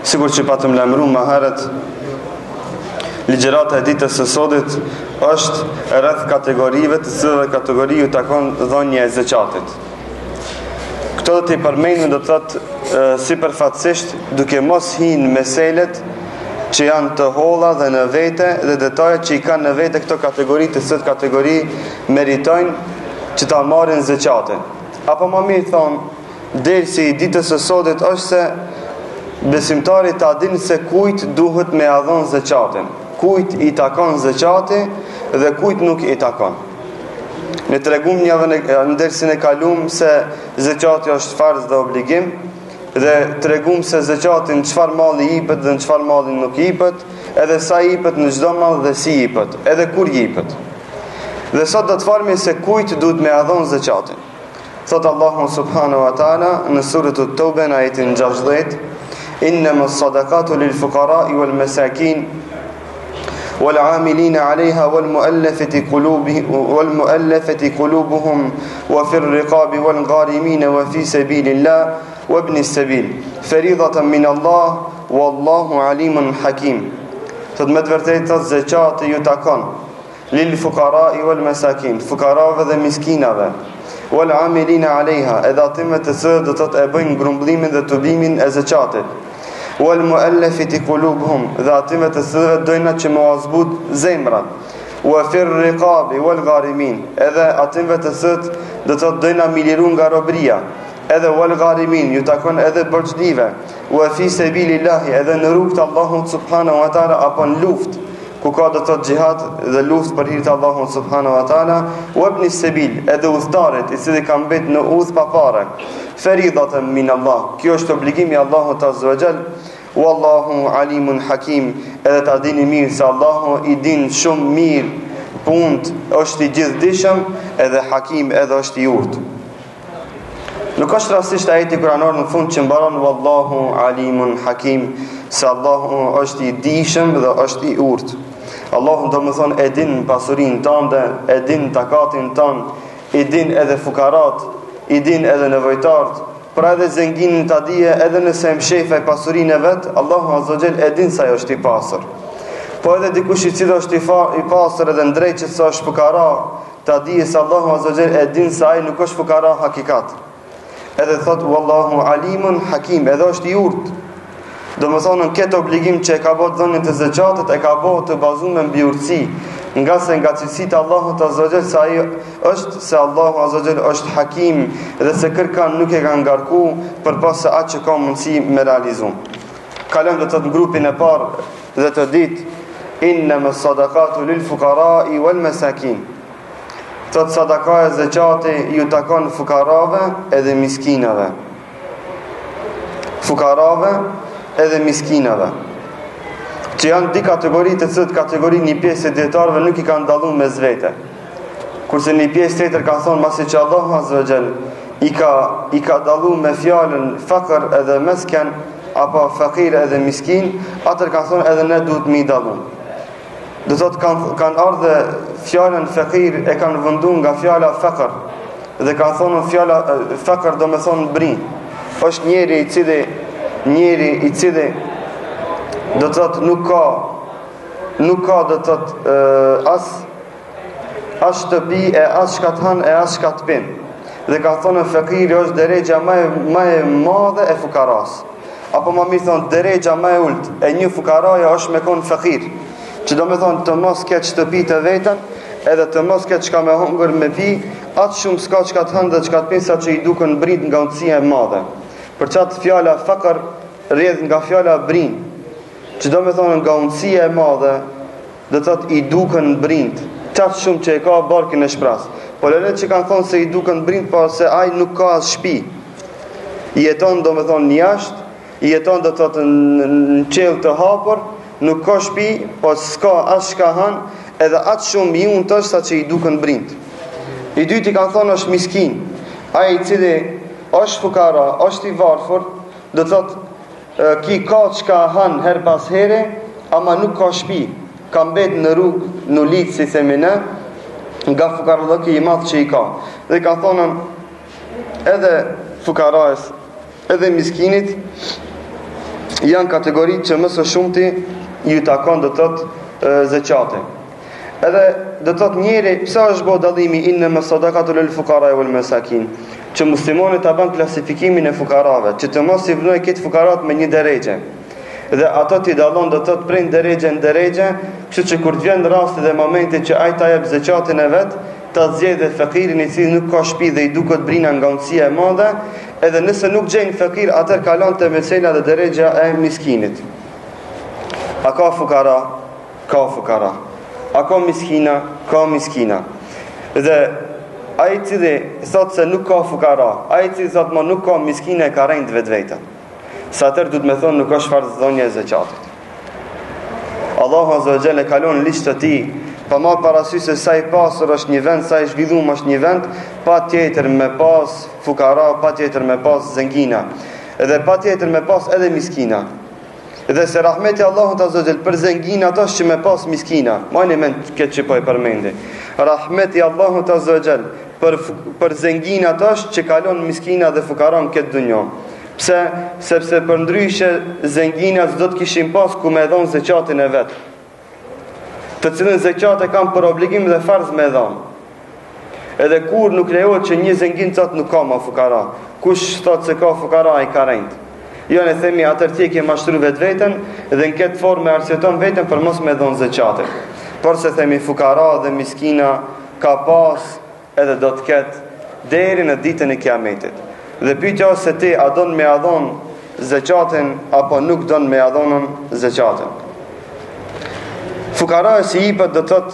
Sigur që patëm lajmëruar më herët, ligjërata e ditës së sotut është rreth kategorive të cilëve kategori ju takon dhënia e zakatit. Këto do t'i përmendim, do të thotë sipërfaqësisht, duke mos hinë meselet që janë të holla dhe në vete dhe detajet që i kanë në vete këto kategori, të cilat kategori meritojnë që ta marrin zakatin. Apo më mirë thonë, dersi i ditës së sotit është se besimtari ta dinë se kujt duhet me ia dhënë zakatin, kujt i takon zakati dhe kujt nuk i takon. Ne tregum në dersin e kaluam se zakati është farz dhe obligim, dhe tregum se zakatin çfarë malli jepet dhe në çfarë malli nuk jepet, edhe sa jepet në çdo mall dhe si jepet, edhe kur jepet. Dhe sot do të folmi se kujt duhet me ia dhënë zakatin. Thot Allahu subhanahu wa taala në surën At-Tawba në ajetin 60: إنما الصدقات للفقراء والمساكين والعاملين عليها والمؤلفة قلوبهم وفي الرقاب والغارمين وفي سبيل الله وابن السبيل فريضة من الله والله عليم حكيم. Thot me të vërtetë thot zakati ju takon lil fuqara'i wal masakin, fuqarave dhe miskinave, wal amilina alejha, edhe atyme të cilët do të e bëjnë grumbullimin dhe tubimin e zakatit, wal muallafati qulubuhum, dhe atyme të cilëve dojnë që më azbut zemrat, wa fir riqabi wal gharimin, edhe atyme të cilët do të dojnë me liru nga robëria, edhe wal gharimin ju takon edhe borxhlive, wa fi sabilillah, edhe në rrugt Allahut subhanahu wa taala apo në luftë ku ka do të xhihad dhe luftë për hir të Allahut subhanahu wa taala, wa ibn sabil, edhe udhëtarët i cili kanë mbet në udhë pa fare. Faridatan min Allah, kjo është obligimi i Allahut azza wa jall. Wallahu alimun hakim, edhe ta dini mirë se Allahu i din shumë mirë punët, është i gjithdijshëm, edhe hakim, edhe është i urtë. Nuk është rastisht ajeti kuranor në fund që mbaron wallahu alimun hakim, se Allahu është i dijshëm dhe është i urtë. Allahu do më thonë e din pasurinë tënde, e din takatin tënd, i din edhe fukarat, i din edhe nevojtarët, pra edhe zenginin ta dije edhe nëse mshefaj pasurinë e vet, Allahu azza xal e din sa është i pastër. Po edhe dikush i cili është i pastër edhe ndrejt që sa është fukara, ta dije se Allahu azza xal e din se ai nuk është fukara hakikat. Edhe thot wallahu alimun hakim, edhe është i urtë. Do më thonë në këtë obligim që e ka bërë dhënien të zakatit, e ka bërë të bazuar mbi urtësi, nga cilësitë Allahut azza xal se ai është, se Allahu azza xal është hakim dhe se kërkan nuk e ka ngarku përpas se atë që ka mundësi me realizu. Kalojmë do të thotë në grupin e parë dhe të ditë innamas sadaqatu lil fuqara'i wal masakin. Thot sadaka e zakati ju takon fukarave edhe miskinave. Fukarave edhe miskinave, që janë di kategori të cilët kategori një pjesë e dietarëve nuk i kanë dalluar mes vete. Kurse një pjesë tjetër ka thonë masi që Allahu azza wa jall i ka dalluar me fjalën fakr edhe mesken apo fakir edhe miskin, atër ka thonë edhe ne duhet mi dalluar. Do thotë kanë ardhe fjalën fakir e kanë vënduar nga fjala fakr dhe kanë thonë fjala fakr do me thonë brin. Është njeri i cili do të thotë nuk ka do të thotë as shtëpi e as shkathan e as shkatpin. Dhe ka thonë fakiri është deregja më e madhe e fukaras. Apo më mirë thonë deregja më e ulët e një fukaraja është me kon fakir. Që do me thonë të mos ketë shtëpi të vetën, edhe të mos ketë çka me hongër me pi, atë shumë s'ka çka të hënë dhe çka të pinë sa që i duken brit nga untësia e madhe. Për çatë fjala fakër rrjedh nga fjala brin, që do me thonë nga untësia e madhe, do thotë i duken brint, qatë shumë që e ka barkin e shpras. Po lënet që kanë thonë se i duken brint, por se ai nuk ka as shtëpi. I jeton do me thonë një jashtë, i jeton do thotë në qelë të hapur, nuk ka shtëpi, po s'ka as shka han, edhe atë shumë i unë tështë sa që i duken brint. I dyti kanë thonë është miskin, ai i cili është fukara, është i varfër, do thotë ki ka çka han her pas here, ama nuk ka shtëpi, ka mbet në rrugë, në litë si themi ne, nga fukarallëki i madh që i ka. Dhe ka thonë edhe fukarajës, edhe miskinit, janë kategoritë që më së shumti ju takon do të thotë zeqati. Edhe do të thotë njëri, pse është bërë dallimi inna sadaqatu lil fuqara wal masakin, që muslimanët ta bën klasifikimin e fukarave, që të mos i vënoj këtë fukarat me një derexhe. Dhe ato ti dallon do të thotë prej derexhe në derexhe, kështu që kur të vjen rasti dhe momenti që ai ta jep zeqatin e vet, ta zgjedhë fakirin i cili nuk ka shtëpi dhe i duket brina ngacësia e madhe, edhe nëse nuk gjejnë fakir, atë kalon te mesela dhe derexha e miskinit. A ka fukara? Ka fukara. A ka miskina? Ka miskina. Dhe ai i cili thotë se nuk ka fukara, ai i cili thotë më nuk ka miskina e ka rënë vetvete. Sa atër du të me thonë nuk është farz dhonja e zeqatit. Allahu Azza wa Jalla kalon listë të tij, pa marrë parasysh se sa i pasur është një vend, sa i zhvilluar është një vend, pa tjetër me pas fukara, pa tjetër me pas zengina, edhe pa tjetër me pas edhe miskina. Dhe se rahmeti Allahut Azza wa Jalla për zengina ato që me pas miskina, mani mend këtë që po e përmendi. Rahmeti Allahut Azza wa Jalla për zengina ato që kalon miskina dhe fukaran këtë dunjë. Pse? Sepse për ndryshe zengina do të kishin pas ku me dhon zeqatin e vet, të cilën zeqat e kanë për obligim dhe farz me dhon. Edhe kur nuk lejohet që një zengin thotë nuk ka ma fukara, kush thotë se ka fukara ai ka rënd. Jo ne themi atër ti ke mashtru vetveten dhe në këtë formë arsyeton veten për mos me dhon zeqatin. Por se themi fukara dhe miskina ka pas edhe do të ketë deri në ditën e Kiametit. Dhe pyetja se ti a don me adhon zeqatin apo nuk don me adhonën zeqatin. Fukara si jepet do të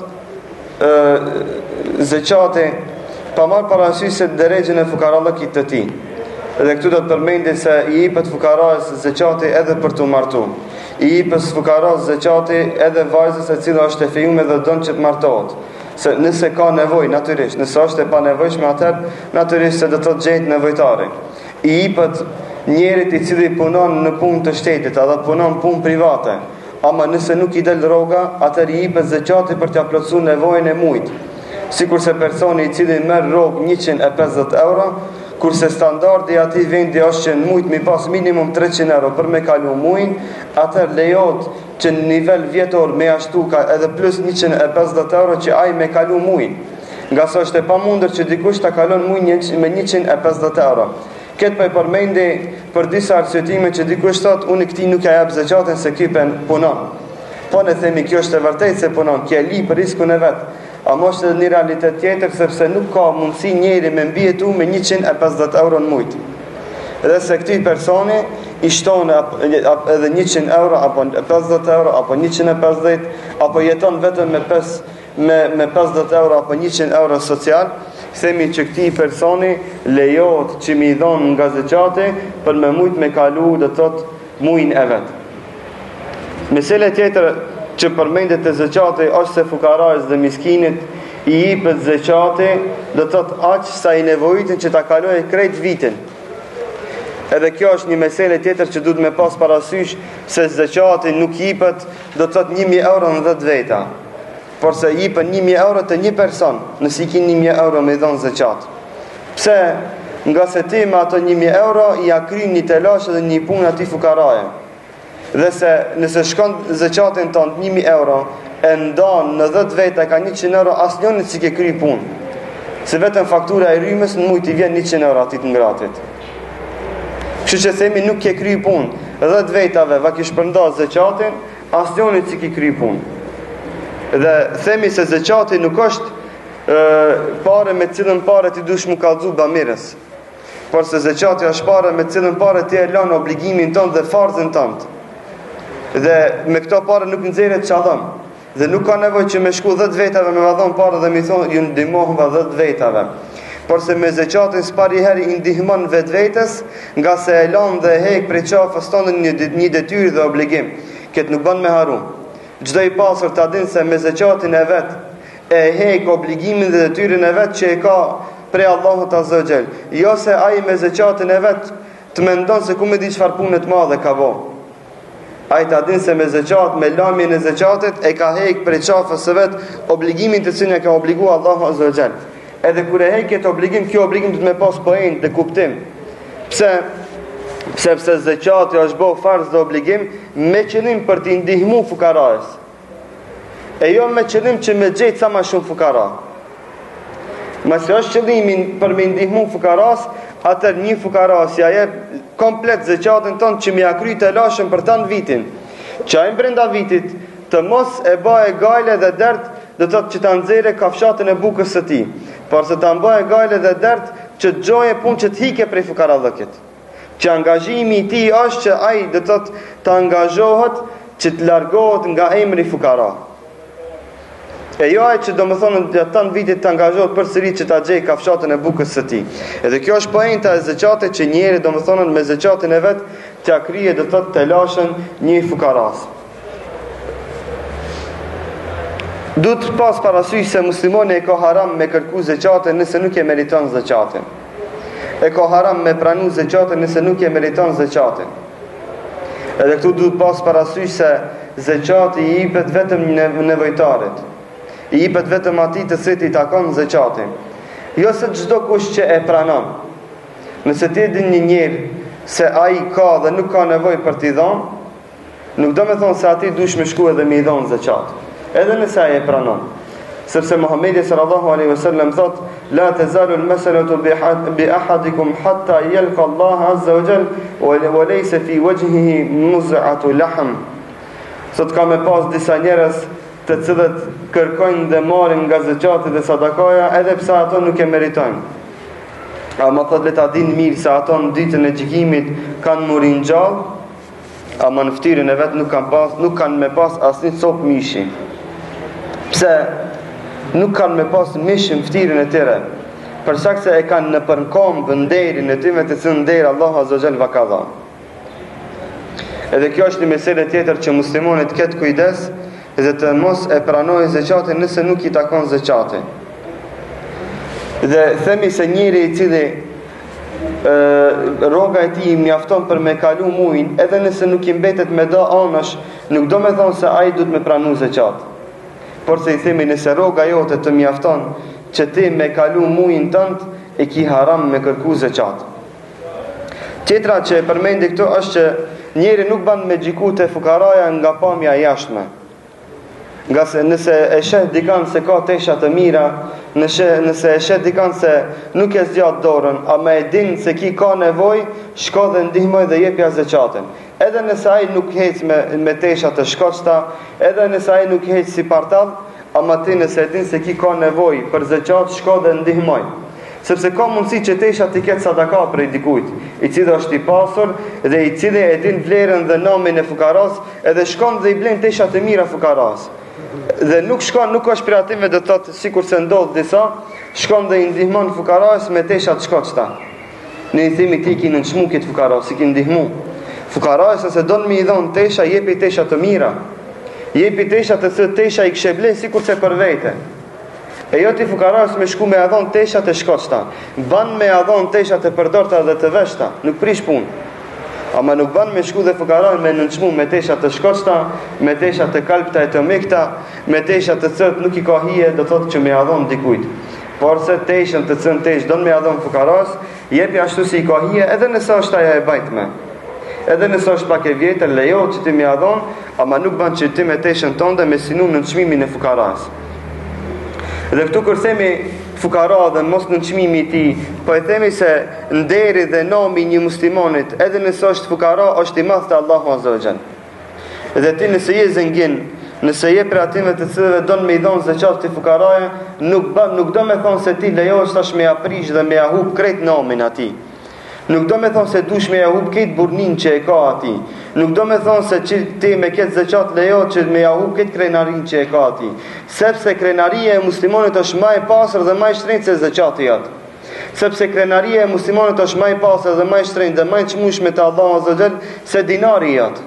thotë zeqati pa marrë parasysh se derexhen e fukarallëkit të tij. Dhe këtu do të përmendin se i jepet fukaras zeqati edhe për të martuar. I jepet fukaras zeqati edhe vajzës e cila është e fejuar dhe don që të martohet. Se nëse ka nevojë natyrisht, nëse është e panevojshme atëherë natyrisht se do të gjetë nevojtari. I jepet njerit i cili punon në punë të shtetit, apo punon punë private. Ama nëse nuk i del rroga, atëherë i jepet zeqati për t'ia plotësuar nevojën e muajit. Sikurse personi i cili merr rrogë 150 euro, kurse standardi i atij vendi është që në muajt mi pas minimum 300 euro për me kalu muajin, atëherë lejohet që në nivel vjetor me ashtu ka edhe plus 150 euro që ai me kalu muajin. Nga sa është e pamundur që dikush ta kalon muajin me 150 euro. Këtë për përmendi për disa arsyetime që dikush thotë unë këtij nuk ja jap zeqatin se ky punon. Po ne themi kjo është e vërtetë se punon, kjo e li për riskun e vet. Amo është edhe një realitet tjetër, sepse nuk ka mundësi njeri me mbjetu me 150 euro në muajt. Edhe se këtij personi i shton edhe 100 euro, apo 50 euro, apo 150, apo jeton vetëm me 50 euro, apo 100 euro social, themi që këtij personi lejohet që mi dhon nga zeqati për me mujt me kalu dhe tot muajin e vet. Mesela tjetër që përmendet e zeqati është se fukarajës dhe miskinit i jepet zeqati do të thotë aq sa i nevojitin që ta kalojë krejt vitin. Edhe kjo është një mesele tjetër që duhet me pas parasysh se zeqati nuk jepet do të thotë 1000 euro në 10 veta. Por se jepet 1000 euro të një person, nëse i kin 1000 euro me dhon zeqat. Pse? Nga se ti me ato 1000 euro i akryn një telash dhe një punë atij fukaraje. Dhe se nëse shkon zeqatin ton 1000 euro e ndan në 10 veta ka 100 euro, asnjëri si ke kry punë. Se vetëm faktura e rrymës në muaj i vjen 100 euro atit ngratit. Kështu që themi nuk ke kry punë. 10 vetave va kish përndas zeqatin, asnjëri si ke kry punë. Dhe themi se zeqati nuk është pare me cilën pare ti dush mu kallzu bamirës. Por se zeqati është pare me cilën pare ti e lën obligimin ton dhe farzën tënd. Dhe me këto pare nuk nxjerret çadëm. Dhe nuk ka nevojë që me shku 10 vetave me vadhon parë dhe mi thonë ju ndihmova 10 vetave. Por se me zeqatin s'pari herë i ndihmon vetvetes, nga se e lën dhe hek prej qafës tonë një detyrë dhe obligim. Këtë nuk bën me haru. Çdo i pasur ta din se me zeqatin e vet e hek obligimin dhe detyrën e vet që e ka prej Allahut Azza wa Jall. Jo se ai me zeqatin e vet të mendon se ku me di çfarë punë të madhe ka bë. Ai ta din se me zeqat, me lamjen e zeqatit e ka hek prej qafës së vet obligimin të cilin e ka obliguar Allahu Azza wa Jall. Edhe kur e hek këtë obligim, kjo obligim do të më pas pojën dhe kuptim. Pse? Sepse zeqati është bëu farz dhe obligim me qëllim për t'i ndihmu fukarajës, e jo me qëllim që me gjetë sa ma shumë fukara. Mëse është qëllimin për me ndihmu fukaras, atër një fukaras ja jep komplet zeqatin tonë që mi akry të lashën për tanë vitin, që ajnë brenda vitit të mos e baje gajle dhe dert, dhe të që të nxere kafshatën e bukës së ti, por se të baje gajle dhe dert që të gjoje pun që të hike prej fukarallëkit, që angazhimi i ti është që aj dhe të angazhohet që të largohet nga emri fukara. E jo ai që do më thonë në tanë vitit të angazhohet për sëri që ta gjej kafshatën e bukës së ti. Edhe kjo është poenta e zeqatit që njeri do më thonë me zeqatin e vetë të akrije dhe të lashën një fukaras. Du të pas parasysh se muslimoni e ka haram me kërku zeqatin nëse nuk e meriton zeqatin. E ka haram me pranu zeqatin nëse nuk e meriton zeqatin. Edhe këtu du të pas parasysh se zeqati i jepet vetëm nevojtarit. I jepet vetëm atij të cilit i takon zeqati. Jo se çdo kush që e pranon. Nëse ti din një njeri se ai ka dhe nuk ka nevojë për t'i dhënë, nuk do me thonë se atij dush me shku edhe me i dhënë zeqat. Edhe nëse ai e pranon. Sepse Muhamedi sallallahu alaihi wasallam thot: "La tazalu al-mas'alatu bi ahadikum hatta yalqa Allah azza wa jalla wa laysa fi wajhihi muz'atu lahm." Sot ka me pas disa njerëz të cilët kërkojnë dhe marrin nga zeqati dhe sadakaja edhe pse ato nuk e meritojnë. Ama thot le ta dinë mirë se ato në ditën e gjykimit kanë murin gjallë, ama në ftyrën e vet nuk kanë me pas asnjë copë mishi. Pse nuk kanë me pas mish në ftyrën e tyre? Për shkak se e kanë në përkombë nderin e tyre të cilën nder Allahu azza wa jalla va ka dhënë. Edhe kjo është një meselë tjetër që muslimonit ketë kujdes dhe të mos e pranojë zeqatin nëse nuk i takon zeqati. Dhe themi se njëri i cili rroga e tij mjafton për me kalu muin, edhe nëse nuk i mbetet me do anash, nuk do me thonë se ai duhet me pranu zeqat. Por se i themi nëse rroga jote të mjafton që ti me kalu muin tënd, e ki haram me kërku zeqat. Tjetra që e përmendi këtu është që njeri nuk ban me gjiku të fukaraja nga pamja jashtme. Nga se nëse e shet dikan se ka tesha të mira, nëse e shet dikan se nuk e zgjat dorën, ama e din se ki ka nevoj, shko dhe ndihmoj dhe jepja zeqatin. Edhe nëse ai nuk hec me tesha të shkoçta, edhe nëse ai nuk hec si partal, ama ti nëse e din se ki ka nevoj për zeqat, shko dhe ndihmoj. Sepse ka mundësi që tesha t'i ketë sadaka prej dikujt, i cili është i pasur dhe i cili e din vlerën dhe namin e fukaras, edhe shkon dhe i blen tesha të mira fukaras. Dhe nuk është për atime dhe thotë sikur se ndodh disa, shkon dhe i ndihmon fukaras me tesha të shkoçta. Ne i themi ti ki nënçmu këtë fukaras, i ki ndihmu. Fukaras nëse don me i dhon tesha, jepi tesha të mira. Jepi tesha të cilët tesha i kishe blen sikur se për vete. E jo ti fukaras me shku me adhon teshat e shkoçta, ban me adhon teshat e përdorta dhe të veshta, nuk prish pun. Ama nuk ban me shku dhe fukaras me nënçmu me teshat të shkoçta, me teshat të kalpta e të mekta, me teshat të cilët nuk i ka hije, do thotë që me adhon dikujt. Por se teshën të cilën tesh don me adhon fukaras, jepi ashtu si i ka hije, edhe nëse është aja e bajtme. Edhe nëse është pak e vjetër, lejo që ti me adhon, ama nuk ban që ti me teshën tonde me sinu nënçmimin e fukaras. Dhe këtu kur themi fukara dhe mos nënçmimi i tij, po e themi se nderi dhe nomi një muslimanit, edhe nëse është fukara, është i madh te Allahu azza wa jall. Dhe ti nëse je zengin, nëse je për atyve të cilëve don me i dhon zeqat të fukaraja, nuk do me thonë se ti lejosh tash me aprish dhe me ahub krejt nomin atij. Nuk do me thonë se dush me ahub këtë burnin që e ka ati. Nuk do me thonë se që ti me këtë zeqat lejo që me ahub këtë krenarin që e ka ati. Sepse krenaria e muslimonit është ma e pasër dhe ma e shtrenjtë se zeqati jatë. Sepse krenaria e muslimonit është ma e pasër dhe ma e shtrenjtë dhe ma e qmushme të Allah azza wa jall se dinari jatë.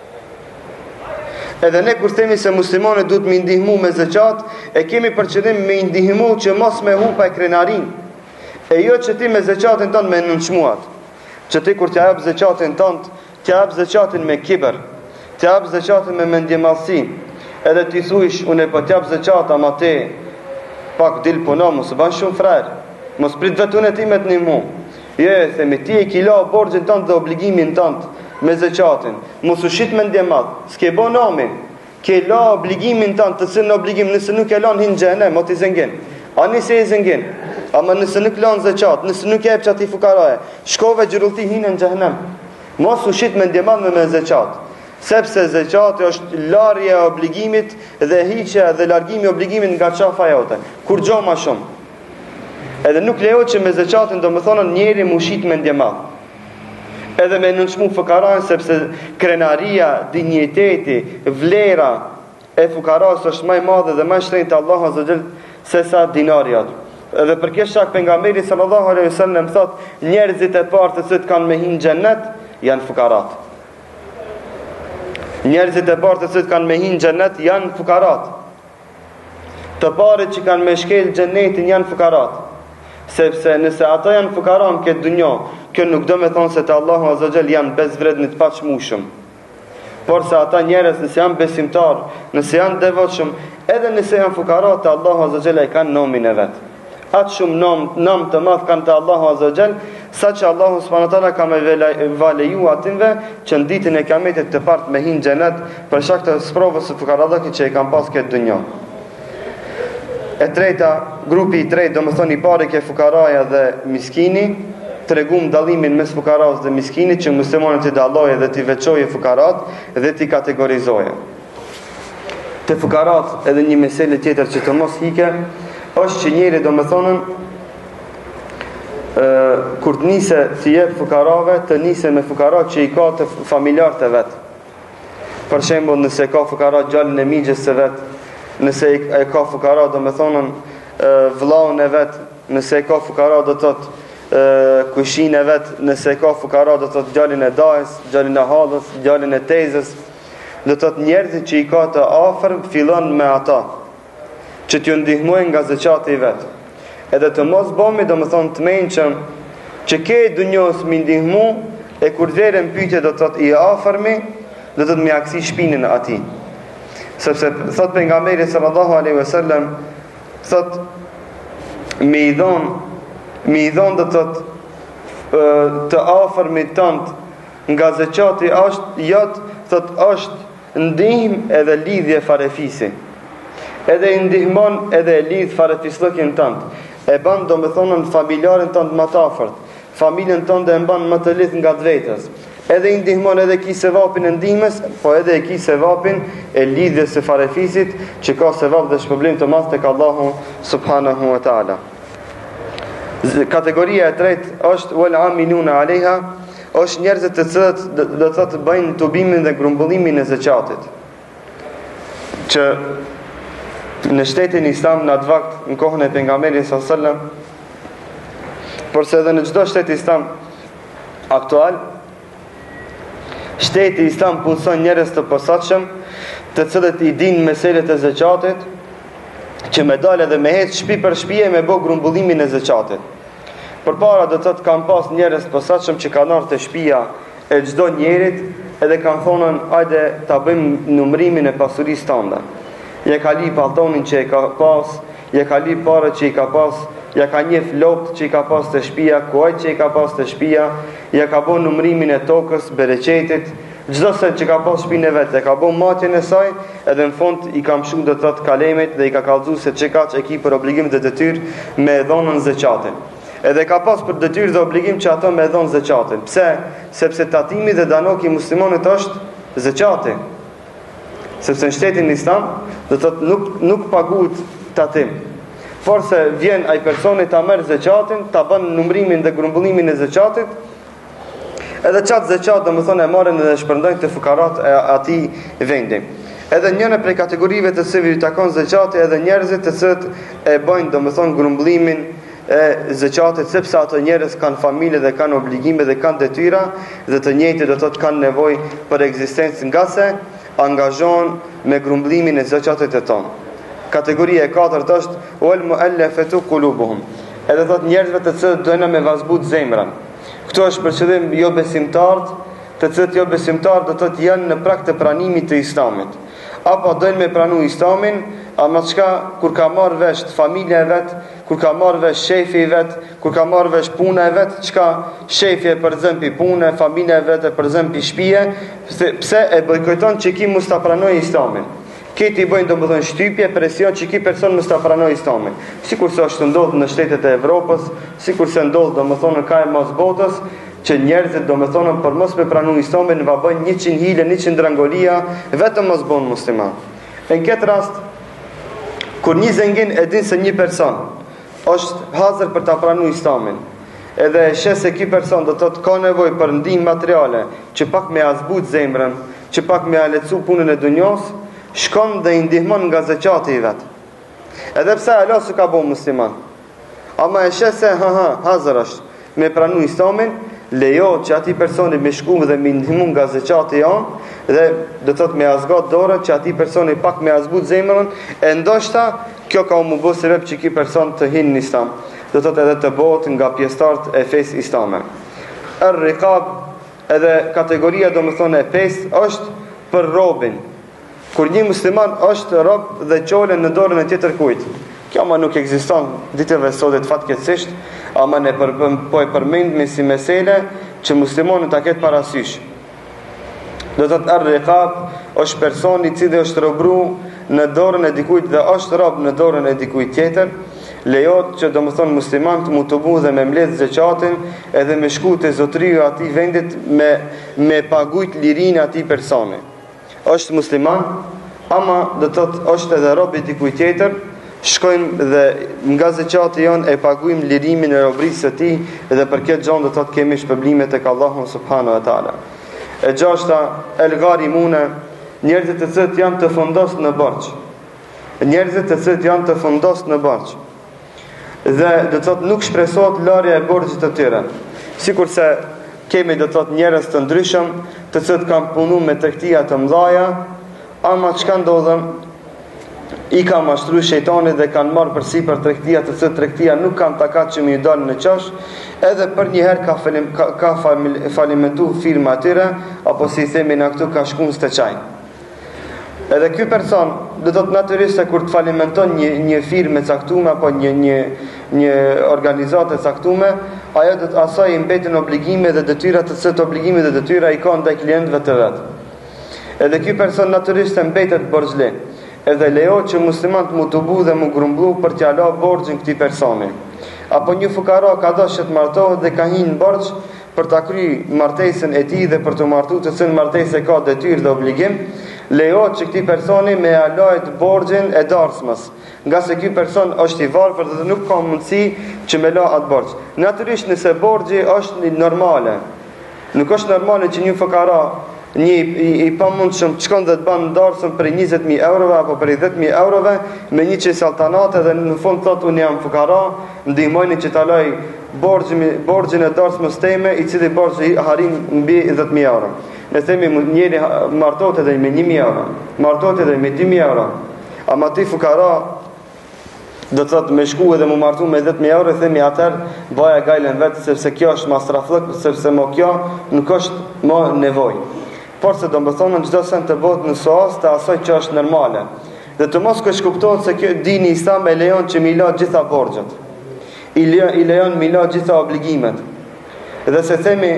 Edhe ne kur themi se muslimonit duhet me ndihmu me zeqat, e kemi për qëllim me ndihmu që mos me hupa e krenarin. E jo që ti me zeqatin tënd me nënçmuat. Që ti kur t'ja jap zeqatin tënd, t'ja jap zeqatin me kibër, t'ja jap zeqatin me mendjemallsi. Edhe ti thuish, unë po t'jap zeqat, ama ti pak dil puno, mos ban shumë frer. Mos prit vetën e time të ndihmu. Jo, themi ti e ki la borxhin tënd dhe obligimin tënd me zakatin. Mos u shit mendje madh. S'ke bën namin. Ke la obligimin tënd, të cilën obligim nëse nuk e lan hin xhenem, mos i zëngin. Ani se e zëngin. Ama nëse nuk lan zakat, nëse nuk e jep çati fukaraje, shkove xhirullti hin në xhenem. Mos u shit mendje madh me zakat. Sepse zakati është larje e obligimit dhe hiqja dhe largimi i obligimit nga çafa jote. Kur gjo më shumë. Edhe nuk lejohet që me zakatin domethënë njeri mushit me ndjemadh. Edhe me nënçmu fukaran, sepse krenaria, dinjiteti, vlera e fukaras është më e madhe dhe më e shtrenjtë Allahu Azza wa Jall se sa dinariat. Edhe për këtë shkak pejgamberi sallallahu alaihi wasallam thot, njerëzit e parë të cilët kanë me hyrë në xhennet janë fukarat. Njerëzit e parë të cilët kanë me hyrë në xhennet janë fukarat. Të parët që kanë me shkel xhennetin janë fukarat. Sepse nëse ata janë fukara në këtë dunjo, kjo nuk do me thonë se të Allahu Azza wa Jall janë bezvrednit pa çmueshëm. Por se ata njerëz nëse janë besimtar, nëse janë devotshëm, edhe nëse janë fukara, të Allahu Azza wa Jall e kanë nomin e vet. Atë shumë nom të madh kanë të Allahu Azza wa Jall, saqë Allahu subhanahu wa taala ka me valeju atinve që në ditën e kiametit të partë me hinë xhenet për shkak të sprovës së fukaradhëve që e kanë pas këtë dunjo. E treta, grupi i tretë, domethënë i parë ke fukaraja dhe miskini, tregum dallimin mes fukaras dhe miskinit që muslimanët i dalloje dhe t'i veçoje fukarat dhe t'i kategorizoje. Te fukarat edhe një mesele tjetër që të mos hike, është që njeri domethënë kur të nise t'i jep fukarave, të nise me fukarat që i ka të familjarët e vet. Për shembull, nëse ka fukarat gjallën e migjes së vet, nëse e ka fukara do me thonën vllaun e vet, nëse e ka fukara do të thotë kushin e vet, nëse e ka fukara do të thotë djalin e dajës, djalin e hallës, djalin e tezës, do të thotë njerëzit që i ka të afër fillon me ata që t'ju ndihmojnë nga zakati i vet. Edhe të mos bëmi do me thonë të mençëm që ke dunjos mi ndihmu e kur vjen pyetje do të thotë i afërmi do të thotë mi aksi shpinën e atij. Sepse thot pejgamberi sallallahu alaihi wasallam thot me i dhon do të afërmit tënd nga zakati është jot thot është ndihmë edhe lidhje farefisi. Edhe i ndihmon edhe e lidh farefisllëkin tënd. E bën domethënë familjarin tënd më të afërt. Familjen tënde e mban më të lidh nga vetës. Edhe i ndihmon edhe ki sevapin e ndihmës, po edhe e ki sevapin e lidhjes së farefisit, që ka sevap dhe shpërblim të madh tek Allahu subhanahu wa taala. Kategoria e tretë është wal amiluna aleha, është njerëzit të cilët do të thotë bëjnë tubimin dhe grumbullimin e zakatit. Që në shtetin islam në atë vakt, në kohën e pejgamberit sallallahu alajhi wasallam, por se edhe në çdo shtet islam aktual, shteti islam punson njerëz të posaçëm, të cilët i dinë meselet e zakatit, që me dalë edhe me hec shtëpi për shtëpi me bë grumbullimin e zakatit. Përpara do të thotë kanë pas njerëz të posaçëm që kanë ardhur te shtëpia e çdo njerit, edhe kanë thonën hajde ta bëjmë numërimin e pasurisë tënde. Ja ka li palltonin që e ka pas, ja ka li parët që i ka pas, ja ka njeh lopt që i ka pas të shtëpia, kuajt që i ka pas të shtëpia, ja ka bën numërimin e tokës, bereqetit, çdo se që ka pas shtëpinë vet, e ka bën matjen e saj, edhe në fund i ka mshuar do të thotë kalemet dhe i ka kallëzuar se çka e ki për obligim dhe detyrë me dhonën zakatin. Edhe ka pas për detyrë dhe obligim që ato me dhon zakatin. Pse? Sepse tatimi dhe danoki i muslimanit është zakati. Sepse në shtetin islam do të thotë nuk paguhet tatim. Forse vjen ai personi ta merr zakatin, ta bën numërimin dhe grumbullimin e zakatit. Edhe çat zakat domethënë e marrin dhe shpërndajnë te fukarat e atij vendi. Edhe njëra prej kategorive të cilëve i takon zakati edhe njerëzit të cilët e bëjnë domethënë grumbullimin e zakatit, sepse ato njerëz kanë familje dhe kanë obligime dhe kanë detyra dhe të njëjtë do të thotë kanë nevojë për ekzistencë nga se angazhohen me grumbullimin e zakatit të tonë. Kategoria e katërt është wal muallafatu qulubuhum. Edhe thot njerëzve të cilët doin me vazhbut zemrën. Këto është për qëllim jo besimtarët, të cilët jo besimtarë do të thotë janë në prag të pranimit të Islamit. Apo doin me pranu Islamin, ama çka kur ka marrë vesh familja e vet, kur ka marrë vesh shefi i vet, kur ka marrë vesh puna e vet, çka shefi e përzem pi pune, familja e vet e përzem pi shtëpie, pse e bojkoton që ki mos ta pranoj Islamin. Këti i bëjnë domethënë shtypje, presion që ki person mos ta pranoj Islamin. Sikur se është ndodhur në shtetet e Evropës, sikur se ndodh domethënë ka e mos botës, që njerëzit domethënë për mos me pranuar Islamin va bëjnë 100 hile, 100 drangolia, vetëm mos bën musliman. Në këtë rast, kur një zengin e din se një person është hazër për ta pranuar Islamin, edhe e sheh se ky person do të ka nevojë për ndihmë materiale, që pak me azbut zemrën, që pak me alecu punën e dunjos, shkon dhe i ndihmon nga zeqati i vet. Edhe pse Allah s'u ka bën musliman. Ama e sheh se hazër është me pranu Islamin, lejo që ati personi me shku dhe me ndihmu nga zeqati janë, dhe do të me azgat dorën që ati personi pak me azbut zemrën, e ndoshta kjo ka mu bo sebeb që ki person të hinë në Islam. Do të edhe të bot nga pjesëtart e fesë Islame. Rikab, edhe kategoria do më thonë e fesë, është për robin. Kur një musliman është rob dhe qolen në dorën e tjetër kujt. Kjo ma nuk ekziston ditëve sotit fatkeqësisht, ama ne po e përmendmi si mesele që muslimani ta ketë parasysh. Do të thotë rikab është personi i cili është robru në dorën e dikujt dhe është rob në dorën e dikujt tjetër, lejohet që domethënë muslimanët mu të bu dhe me mbledh zeqatin edhe me shku te zotëria e atij vendit me pagujt lirinë atij personi. Është musliman, ama do të thotë është edhe rob i dikujt tjetër, shkojmë dhe nga zeqati jonë e paguajmë lirimin e robrisë së tij dhe për këtë gjë do të thotë kemi shpërblime tek Allahu subhanahu wa taala. E gjashta, el gharimune, njerëzit të cilët janë të fundos në borxh. Njerëzit të cilët janë të fundos në borxh. Dhe do të thotë nuk shpresohet larja e borxhit të tyre. Sikurse kemi do të thotë njerëz të ndryshëm, të cilët kanë punuar me tregtia të mëdha, ama çka ndodhen, i ka mashtruar shejtani dhe kanë marrë përsipër tregtia, të cilët tregtia nuk kanë takat që më i dalë në çosh, edhe për një herë ka falimentu firma atyre, apo si i themi na këtu ka shkuar stëçaj. Edhe ky person do të thotë natyrisht se kur të falimenton një firmë e caktuar apo një organizatë e caktuar, ajo do të asaj i mbeten obligime dhe detyra të cilat obligime dhe detyra i ka ndaj klientëve të vet. Edhe ky person natyrisht mbetet borxhli. Edhe lejo që muslimanët mu të bu dhe mu grumbullu për t'ja la borxhin këtij personi. Apo një fukara ka dashur të martohet dhe ka hinë borxh për ta kryer martesën e tij dhe për të martuar të cilën martesë ka detyrë dhe obligim, lejohet që këtij personi me alajt borxhin e darsmës, nga se ky person është i varfër dhe nuk ka mundësi që me la atë borxh. Natyrisht nëse borxhi është normale, nuk është normale që një fukara një i pamundshëm shkon dhe të banë darsën për 20.000 eurove apo për 10.000 eurove me një çë saltanate dhe në fund thotë unë jam fukara, ndihmojni që ta laj borxhin e darsmës teme, i cili borxhi harin mbi 10.000 euro. Ne themi njëri martohet edhe me 1.000 euro, martohet edhe me 2.000 euro. Ama ti fukara do të thotë me shku edhe mu martu me 10.000 euro, themi atëherë baja gajlen vetë, sepse kjo është masrafllëk, sepse mo kjo nuk është mo nevojë. Por se do më thonë në çdo sen të botë në soas të asoj që është normale. Dhe të mos kësh kuptohet se kjo dini Islam e lejon që mi la gjitha borxhet. I lejon mi la gjitha obligimet. Dhe se themi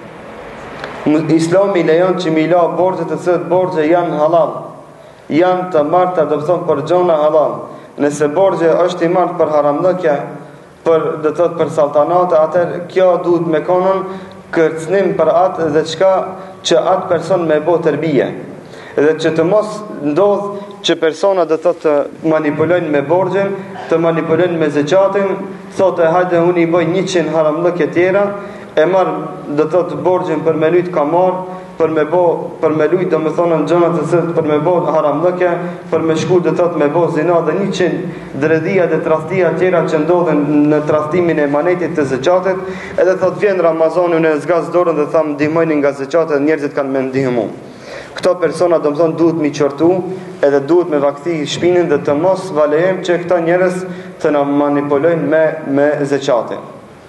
Islami lejon që mi la borxhet të cilët borxhe janë halal. Janë të marta do të thonë për gjona halal. Nëse borxhe është i martë për haramllëkje, për do të thotë për saltanate, atëherë kjo duhet me konon kërcënim për atë dhe çka që atë person me bo tërbije. Dhe që të mos ndodh që persona do të manipulojnë me borxhin, të manipulojnë me zeqatin, thotë hajde unë i bëj 100 haramllëkje tjera, e marr do të thotë borxhin për me lut kamar, për me lut domethënë në gjëra të cilat për me bë haramllëkje, për me shku do të thotë me bë zina dhe 100 dredhia dhe tradhtia tjera që ndodhen në tradhtimin e emanetit të zeqatit, edhe thotë vjen Ramazani unë zgas dorën dhe tham ndihmojni nga zeqati dhe njerëzit kanë me ndihmu. Këto persona domethënë duhet mi qortu, edhe duhet me vakthi shpinën dhe të mos valejem që këta njerëz të na manipulojnë me zeqatin.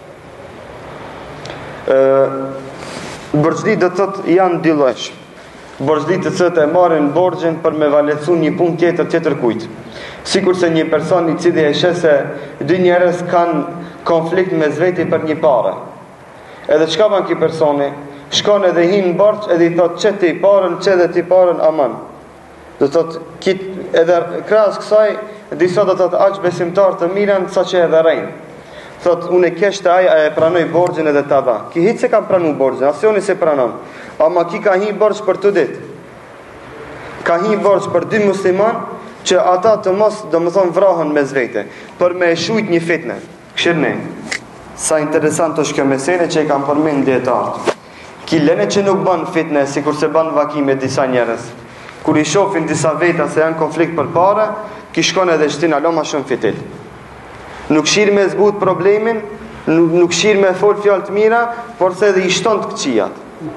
Borxhlit do të thotë janë dy lloj. Borxhlit të cilët e marrin borxhin për me valecu një punë tjetër kujt. Sikur se një person I cili e sheh se dy njerëz kanë konflikt mes veti për një parë. Edhe çka bën ky personi? Shkon edhe hin në borx edhe I thot çe ti parën, çe dhe ti parën aman. Do thot kit edhe krahas kësaj disa do thot aq besimtar të mirën saqë edhe rrein. Thot unë kesh të ai e pranoj borxhin edhe ta dha. Ki hiç se ka pranuar borxhin, asioni se pranon. Ama ki ka hi borx për të ditë. Ka hi borx për dy musliman që ata të mos domethën vrahen mes vete për me shujt një fitnë. Këshirni. Sa interesant është kjo mesele që e kam përmend dietarët. Ki lene që nuk bën fitnë sikur se bën vakime disa njerëz. Kur I shohin disa veta se janë konflikt për parë, ki shkon edhe shtin alo ma shumë fitil. Nuk shir me zbut problemin, nuk shir me fol fjalë të mira, por se edhe I shton të këqijat.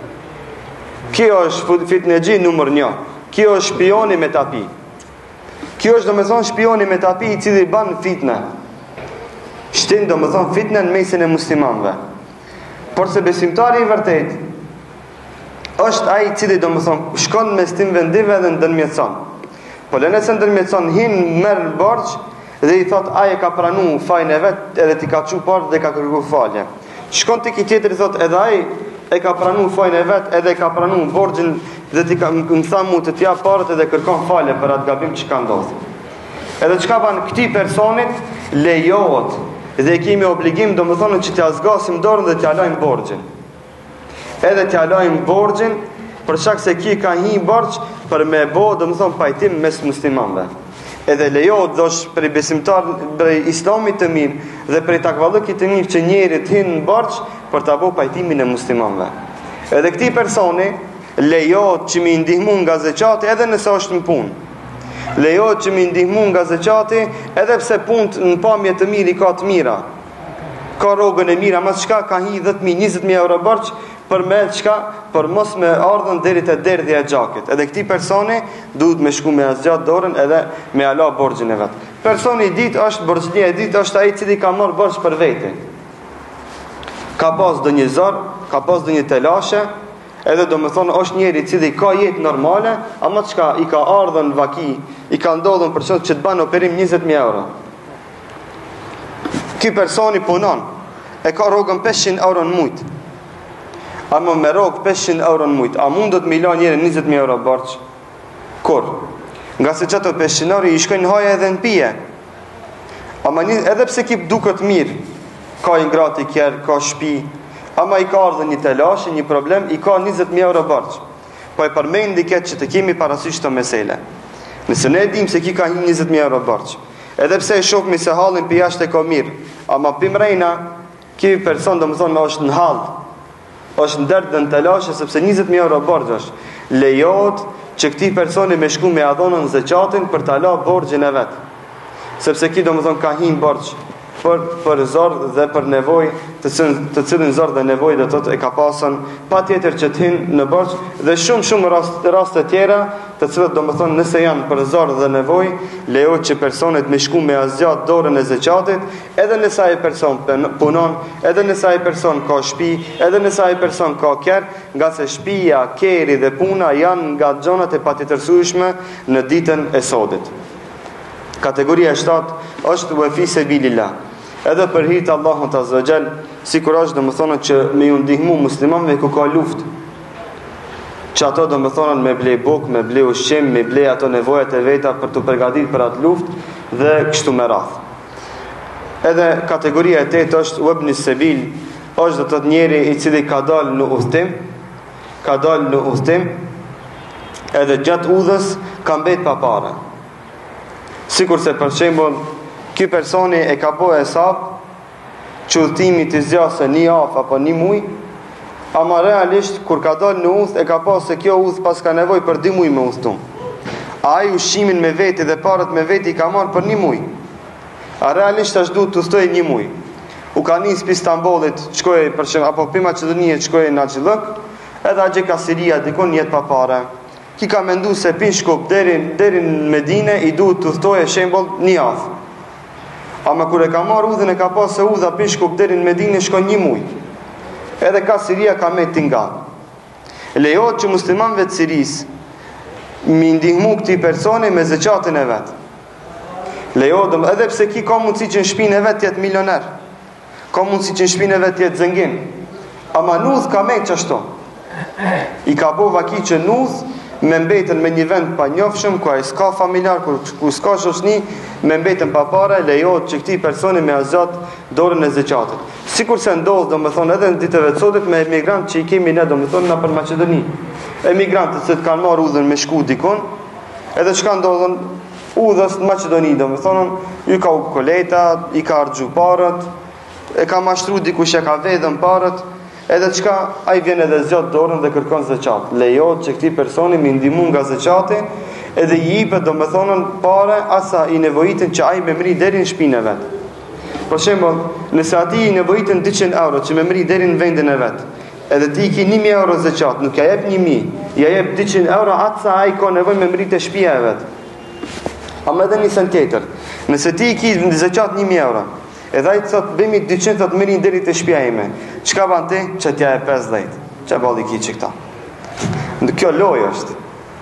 Kjo është fitnexhi numër 1. Kjo është shpioni me tapi. Kjo është domethënë shpioni me tapi I cili bën fitnë. Shtin domethënë fitnë në mesin e muslimanëve. Por se besimtari I vërtet është ai I cili domethënë shkon mes tim vendive dhe ndërmjetson. Po lënë se ndërmjetson hin merr borx dhe I thot ai e ka pranuar fajin e vet edhe ti ka çu parë dhe ka kërkuar falje. Shkon te ki tjetri thot edhe ai e ka pranuar fajin e vet edhe ka pranuar borxhin dhe ti ka më tha mu të t'jap parët edhe kërkon falje për atë gabim që ka ndodhur. Edhe çka bën këtij personit lejohet dhe kemi obligim domethënë që t'ia zgasim dorën dhe t'ia lajm borxhin. Edhe t'ia lajm borxhin për shkak se ki ka një borx për me bë domethënë pajtim mes muslimanëve. Edhe lejohet dosh për besimtar për Islamit të mirë dhe për takvallëkit të mirë që njëri të hinë në borx për ta bërë pajtimin e muslimanëve. Edhe këtij personi lejohet që mi ndihmu nga zeqati edhe nëse është në punë. Lejohet që mi ndihmu nga zeqati edhe pse punët në pamje të mirë I ka të mira. Ka rrogën e mira, mas çka ka hi 10.000, 20.000 euro borx për me çka, për mos me ardhën deri te derdhja e xhakit. Edhe këtij personi duhet me shku me azgjat dorën edhe me ala borxhin e vet. Personi I ditë është borxhnia e ditë është ai I cili ka marrë borx për vete. Ka pas ndonjë zor, ka pas ndonjë telashe, edhe domethënë është njëri I cili ka jetë normale, ama çka I ka ardhën vaki, I ka ndodhur për çështë që të bën operim 20.000 euro. Ky personi punon, e ka rrogën 500 euro në muj. Ama me rrogë 500 euro në muj, a mundet me la njëri 20.000 euro borx? Kur? Nga se çato 500 euro I shkojnë haja edhe në pije. Ama edhe pse ki duket mirë, ka I ngrati kjerë, ka shtëpi, ama I ka ardhur një telash, një problem, I ka 20.000 euro borx. Po e përmendi këtë që të kemi parasysh të mesele. Nëse ne dim se ki ka 20.000 euro borx, edhe pse e shohmi se hallin për jashtë e ka mirë, ama pimrejna, ki person do më thonë është në hall, është në derdë në telashe, sepse 20.000 euro borx është. Lejohet që këti personi me shku me adhonën zeqatin për ta la borxhin e vet. Sepse ki do më thonë ka hin borx për zor dhe për nevoj të cilin zor dhe nevoj dhe tot e ka pasën pa tjetër që t'hin në borx dhe shumë raste tjera të cilët do më thonë nëse janë për zor dhe nevoj lejohet që personet me shku me azgjat dorën e zeqatit edhe nësa e person punon edhe nësa e person ka shtëpi edhe nësa e person ka kjerë nga se shtëpia, keri dhe puna janë nga gjonat e patjetërsueshme në ditën e sodit. Kategoria 7 është wafi sabilillah. Edhe për hir të Allahut Azza wa Jall, sikur është domethënë që me ju ndihmu muslimanëve ku ka luftë. Që ato domethënë me ble buk, me ble ushqim, me ble ato nevojat e veta për të përgatitur për atë luftë dhe kështu me radhë. Edhe kategoria e 8 është ibn sabil, është do të thotë njeri I cili ka dalë në udhtim, edhe gjatë udhës ka mbet pa parë. Sikur se për shembull ky personi e ka bërë hesab që udhtimi të zgjasë një javë apo një muaj, ama realisht kur ka dalë në udhë e ka pasë se kjo udhë pas ka nevojë për 2 muaj me udhëtum. Ai ushqimin me veti dhe parat me veti I ka marrë për 1 muaj. A realisht tash duhet të udhtoj 1 muaj. U ka nis pi Stambollit, shkoi për shemb apo pi Maqedoninë, shkoi në Axhillok, edhe agje ka Siria dikon jet pa parë. Ki ka mendu se pin Shkup deri në Medine I duhet të udhtoje shembull 1 javë. Ama kur e ka marrë udhën e ka pasë se udha pin Shkup deri në Medine shkon 1 muaj. Edhe ka Siria ka me tinga. Lejohet që muslimanëve të Sirisë mi ndihmu këtij personi me zeqatin e vet. Lejo, edhe pse ki ka mundësi që në shpinë e vetë jetë milioner, ka mundësi që në shpinë e vetë jetë zëngin, ama nudh ka me qashto. I ka bo vaki që nudh me mbetën me një vend pa njofshëm, ku a i s'ka familjar, ku s'ka shoshni, me mbetën pa pare, lejohet që këti personi me azjat dorën e zeqatit. Sikur se ndodh, do më thonë, edhe në ditëve të sotit me emigrant që i kemi ne, do më thonë, na për Maqedoni. Emigrantët se të kanë marrë udhën me shku dikon, edhe që kanë ndodhën udhës në Maqedoni, do më thonë, ju ka u koleta, i ka argju parët, e ka mashtru dikush e ka vedën parët, edhe qka a i vjen edhe zgjat dorën dhe kërkon zeqat. Lejohet që këti personi mi ndimun nga zeqati, edhe i jipet do me thonën pare asa i nevojitin që a i me mri deri në shpinë e vetë. Për shembull, nëse ati i nevojitin 200 euro që me mri deri në vendin e vetë, edhe ti i ki 1000 euro zeqat, nuk ja jep 1000, ja jep 200 euro atësa a i ka nevoj me mri të shpia e vetë. Ama edhe një sen tjetër, nëse ti i ki zeqat 1000 euro, edhe ai thot bëmi 200 thot mirin deri te shtëpia ime. Çka ban ti? Çetja e 50. Ç'a balli ki çka? Kjo lojë është.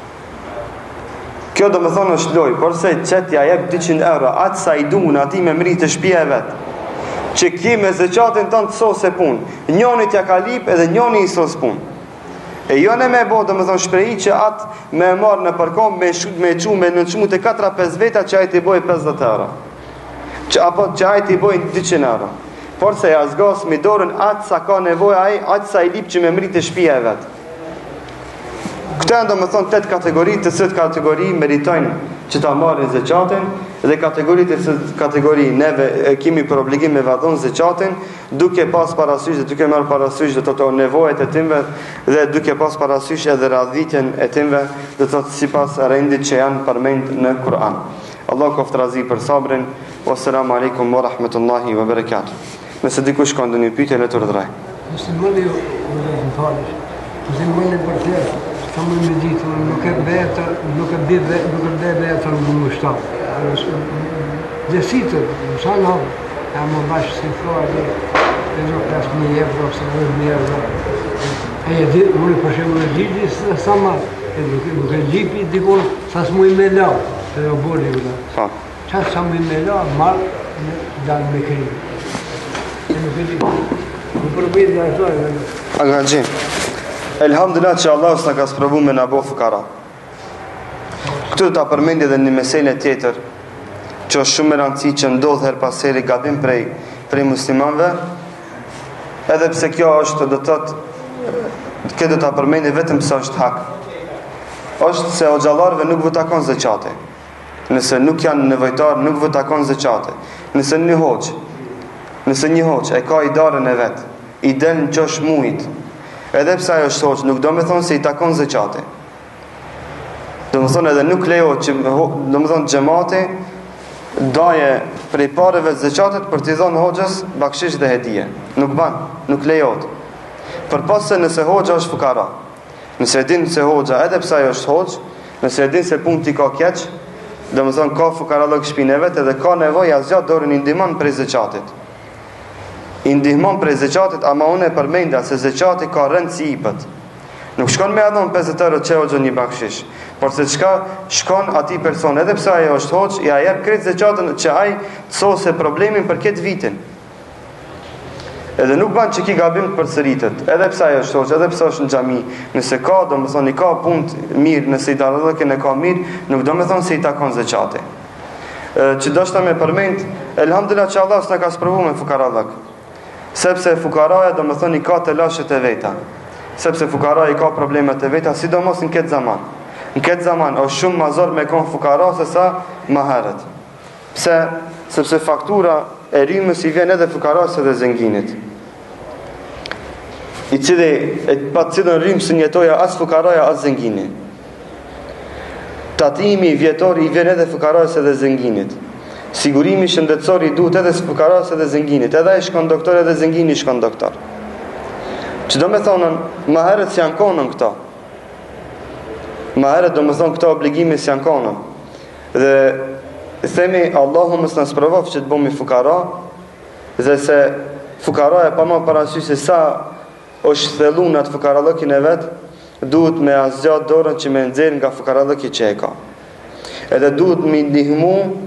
Kjo do më thonë është lojë, por se çetja jep 200 euro, atë sa i duan ati me mrit te shtëpia e vet. Që ki me zeqatin tonë të sose punë. Njoni t'ja ka lip edhe njoni i sos punë. E jo ne me bo, do më thonë shprehi që atë me marë në përkom, me qu, me nënqmu të 4-5 veta që ajtë i boj 50 euro. Apo që ajtë i bojnë 200 euro. Por se jazgos mi dorën atë sa ka nevoj atë sa i lip që me mrit e shpia e vetë. Këtë e ndo më thonë 8 kategori, të sët kategori meritojnë që ta marrin zeqatin, dhe kategorit e sët kategori neve kemi për obligim me vadhon zeqatin, duke pas parasysh dhe duke marrë parasysh dhe të nevojët e timve, dhe duke pas parasysh edhe radhitjen e timve, dhe të si pas rendit që janë përmend në Kur'an. Allah koftë razi për sabrin. Wassalamu alaikum wa rahmatullahi wa barakatuh. Nëse dikush ka ndonjë pyetje le të urdhroj. Muslimani në falësh. Muslimani për të sa më me ditë nuk e vetë, nuk e bë vetë në mushtar. Desitë, sa në a më bash si fare, e jo pas më euro, sa më euro. E di, unë për shembull di sa më, nuk e di dikon sa më më la, të do bëri vëlla. Po. Çfarë sa më më la, marr dal me kri. Nuk e di. Nuk përbëj dhe ashtu. Agajim. Elhamdulillah që Allah s'na ka sprovu me na bo fukara. Këtu ta përmendje edhe një meselë tjetër, që është shumë e rëndësishme që ndodh her pas here gabim prej muslimanëve, edhe pse kjo është do të thotë që do ta përmendje vetëm se është hak. Është se xhallarëve nuk vë takon zeqati. Nëse nuk janë nevojtar, nuk vë takon zeqati. Nëse një hoç e ka i darën e vet, i del në qosh mujt, edhe pse ajo është hoç, nuk do me thonë se i takon zeqati. Do me thonë edhe nuk lejo që do me thonë xhamati daje prej pareve zeqatit për t'i dhonë hoxhës bakshish dhe hedije. Nuk ban, nuk lejohet. Përpas se nëse hoxha është fukara, nëse e din se hoxha edhe pse ajo është hoxh, nëse e din se punë ti ka keq, do me thonë ka fukarallëk shpinë e vet edhe ka nevojë asgjat dorën i ndihmon prej zeqatit. I ndihmon prej zeqatit, ama unë e përmendja se zeqati ka rënd si ipët. Nuk shkon me adhon 50 euro që hoxha një bakshish, por se çka shkon ati person, edhe pse ajo është hoxh, ja jep krejt zeqatën që ai të sose problemin për këtë vitin. Edhe nuk ban që ki gabim përsëritet, edhe pse ajo është hoxh, edhe pse është në xhami, nëse ka, do më thonë, i ka punë mirë, nëse i dalëdhëken e ka mirë, nuk do më thonë se i takon zeqati. Që do shta me përmend, elhamdulillah që Allah s'na ka sprovu me fukarallëk, sepse fukaraja do më thonë i ka të lashet e veta, sepse fukaraja i ka problemet e veta, sidomos në këtë zaman. Në këtë zaman është shumë ma zor me konë fukara se sa ma herët. Pse? Sepse faktura e rrimës i vjen edhe fukaras edhe zënginit, i cili e pa cilën rrimë së njetoja as fukaraja as zëngini. Tatimi vjetor i vjen edhe fukaras edhe zënginit. Sigurimi shëndetësor i duhet edhe fukaras edhe zënginit. Edhe e shkon doktor edhe zëngini shkon doktor. Që do me thonën, ma herët si janë konën këta. Ma herët do me thonë këta obligimi si janë konën. Dhe themi Allahu mos na sprovoj që të bëmi fukara, dhe se fukara e pa më parasysh se sa është thellun atë fukarallëkin e vet, duhet me azgjat dorën që me nxjerr nga fukarallëki që e ka. Edhe duhet me ndihmu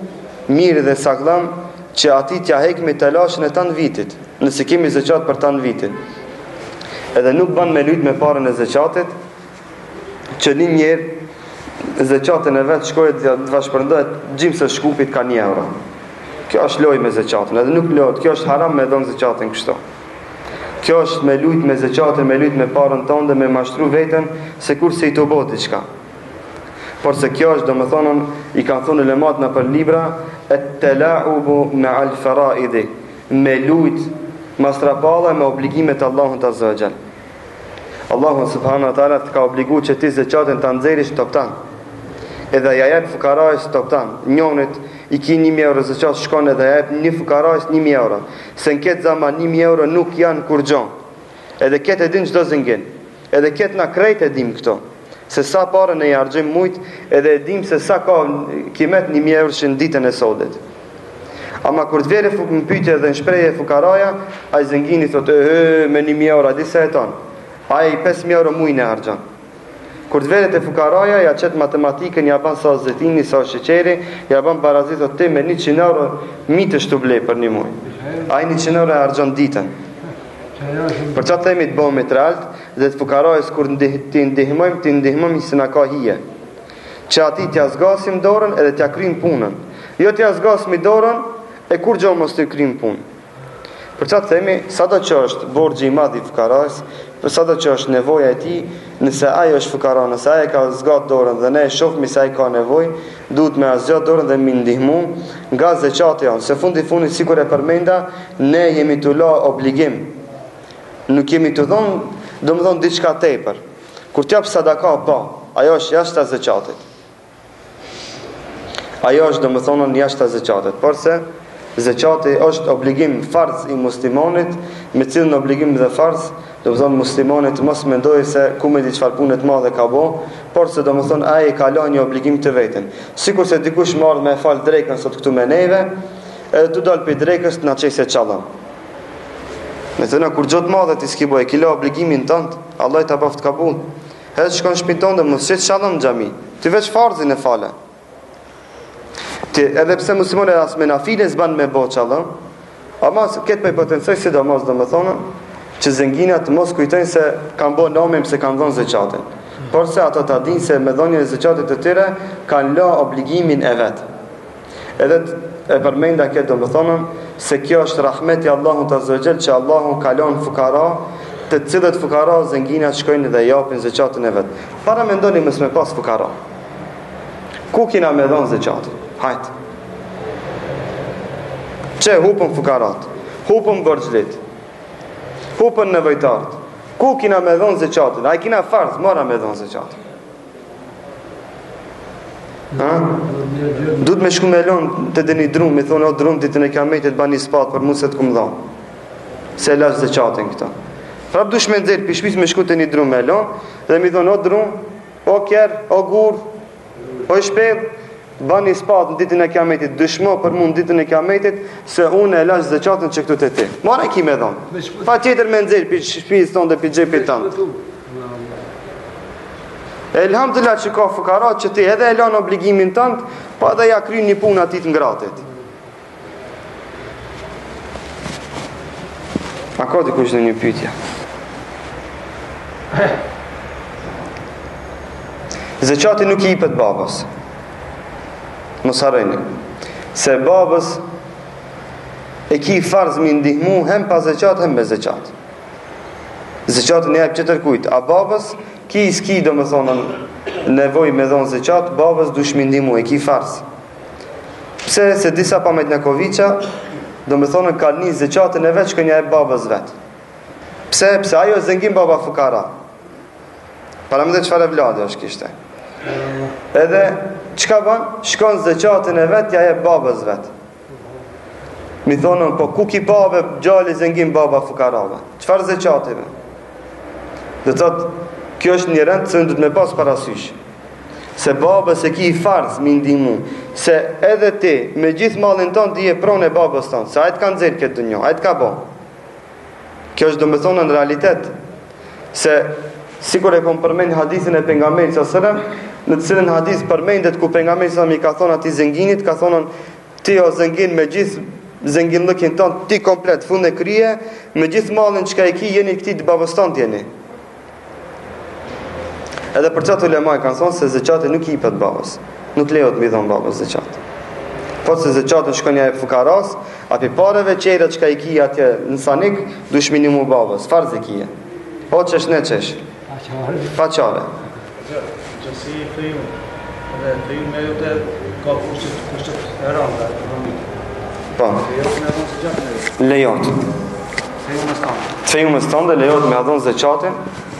mirë dhe saklam që ati t'ja hek me telashën e tanë vitit, nëse kemi zeqat për tanë vitit. Edhe nuk ban me lujt me parën e zeqatit, që një njerë zeqatin e vetë shkojët dhe vashpërndohet gjimë se shkupit ka 1 euro. Kjo është loj me zeqatin, edhe nuk lojt, kjo është haram me dhonë zeqatin kështu. Kjo është me lujt me zeqatin, me lujt me parën tonë dhe me mashtru veten, se kur se i të boti qka. Por se kjo është, do më thonën, i kanë thonë ulemat në për libra, et telaubu me al faraidi, me lujt mastrapalla me obligimet Allahun të azza. Allahun subhanahu wa taala të ka obligu që ti zeqatin të nxerish toptan. Edhe ja jep fukarajs toptan. Njonit i ki 1.000 euro zeqat shkon edhe ja jep një fukarajs 1.000 euro. Se në këtë zaman 1.000 euro nuk janë kur gjon. Edhe këtë edin çdo zëngin. Edhe këtë na krejt edhim këto. Se sa parën e jargjim mujt, edhe edhim se sa ka kimet 1.000 euro që në ditën e sodit. Ama kur të vere në pyetje dhe në shpreje fukaraja, a i zëngini thot, me 1.000 euro, a di se e tonë. A i 5.000 euro mujnë e hargjan. Kur të vere të fukaraja, ja qëtë matematikën, ja ban sa zetini, sa sheqeri, ja ban barazit, thot, te me 100 euro, mi të shtublej për një muj. A i 100 euro e hargjan ditën. Për qatë themi të bëmë të realt, dhe të fukarajës kur të ndihmojmë se na ka hije. Që ati t'ja zgasim dorën edhe t'ja krym punën. Jo t'ja zgasim dorën, e kur gjo mos të krym punë. Për qatë themi, sado që është borgji i madh i fukarajës, për sado që është nevoja e ti, nëse ajo është fukara, nëse ajo ka zgat dorën dhe ne e shofmi se ajo ka nevoj, duhet me azgjat dorën dhe mi ndihmu nga zeqati janë. Se fundi si kur e përmenda, ne jemi të la obligim. Nuk jemi të dhonë, do më dhonë diçka tepër. Kur t'jap sadaka, pa, ajo është jashtë të zeqatit. Ajo është, do më thonë, jashtë të zeqatit. Por se zeqati është obligim farz i muslimonit, me cilën obligim dhe farz, do më thonë muslimonit mos mendoj se ku me di qfar punet madhe ka bo, por se do më thonë aje ka la një obligim të vetin. Sikur se dikush marrë me falë drejkën sot këtu me neve, edhe tu dalë për drejkës të na qese qalëm. Me të në kur gjotë madhe ti s'ki boj, kila obligimin tëndë, Allah i të baft kabul. Edhe që shkon shpin tënde, mos qëtë qalëm në gjami, ti veç farzin e fale. Edhe pse muslimon e asme na file s'ban me bo qalëm, ama këtë me potencoj si do mos do me thonë, që zënginat mos kujtojnë se kanë bo namim se kanë dhonë zeqatin. Por se ato ta dinë se me dhonjën e zeqatit të tyre, kanë la obligimin e vetë. Edhe e përmenda këtë do me thonë, se kjo është rahmeti Allahun të azhajal që Allahun kalon fukara, të cilët fukara zënginat shkojnë dhe japin zeqatin e vetë. Para me ndoni mësme pas fukara. Ku kina me dhonë zeqatin? Hajtë. Që hupën fukarat, hupën bërgjlit, hupën nevojtart. Ku kina me dhonë zeqatin? A i kina farz, mora me dhonë zeqatin. Duhet me shku me lonë të dhe një drumë, mi thonë o drumë ditën e kiametit ba një spatë për mu se të kumë dhonë. Se lash zeqatin këta. Prap dush me ndzirë për shpis me shku të një drumë me lonë, dhe mi thonë o drumë, o kjerë, o gurë, o shpelë, ba një spatë në ditën e kiametit, dëshmo për mu në ditën e kiametit, se unë e lash zeqatin që këtu të ti. Mara ki me dhonë. Pa tjetër me ndzirë për shpis tonë dhe për gjepit tanë. Elhamdulillah që ka fukarat që ti edhe e lanë obligimin tënd, pa edhe ja kryen një punë atit ngratit. A ka dikush në një pyetje? Zeqati nuk i jepet babas. Mos harroni. Se babas e ki farz mi ndihmu hem pa zeqat hem me zeqat. Zeqati në jep qëtër kujt, a babas ki s'ki do më thonë nevoj me dhonë zeqat, babas dush mi ndihmu, e ki farz. Pse se disa pametnjakoviqa do më thonë ka një zeqatën e vetë që kënja e babas vetë. Pse ajo zëngim baba fukara. Para më dhe qëfar e vladi është kishte. Edhe qka ban? Shkon zeqatën e vetë, ja e babas vetë. Mi thonën, po ku ki babe gjali zëngim baba fukarave? Qëfar zeqative? Dhe të thotë, kjo është një rend që në du të me pas parasysh. Se babës e ki i farz mi ndihmu. Se edhe ti, me gjithë malin tonë, ti e pronë e babës tonë. Se ajtë ka nëzirë këtë dënjo, ajtë ka bo. Kjo është do me thonë në realitet. Se, sikur e kom përmend hadithin e pejgamberit sallallahu alajhi wasallam, në të cilën hadith përmendet ku pejgamberi sallallahu alajhi wasallam i ka thonë atij zënginit, ka thonë ti o zëngin me gjithë zëngillëkin tonë, ti komplet, fund e krije, me gjithë mallin që ka i ki, jeni këti të babostant jeni. Edhe për qatë ulemaj kanë thonë se zëqati nuk i pët babës, nuk lejohet mi dhonë babës zëqati. Po se zëqati shkonja e fukaras, api pareve qera që ka i ki atje në sanik, dush minimu babës, farë zë kije. Po qesh ne qesh. Pa qare. Gjësi i fejun, edhe fejun me jote ka kushtet e randa ekonomike. Po. Fejun me adhonë zëqatin e jote. Lejot. Fejun me stande. Fejun me stande, lejot me adhonë zëqatin.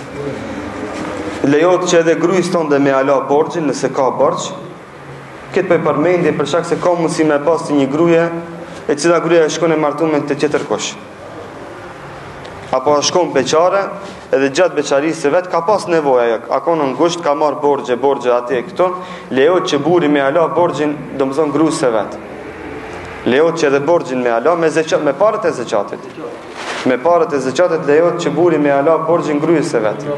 Lejot që edhe grujës tonë dhe me ala borgjin, nëse ka borgj. Këtë për përmendje për shak se ka mundësi me pas të një gruje, e cila gruja shkon e martumen të tjetër kush. Apo shkon beqare, edhe gjatë beqarisë së vetë ka pas nevoja, a ka në ngusht, ka marrë borgje atje e këto, lejot që buri me ala borgjin, do më thonë grujës së vetë. Lejot që edhe borgjin me ala, me parët e zëqatit. Me parët e zëqatit lejot që buri me ala borgjin grujës së vetë.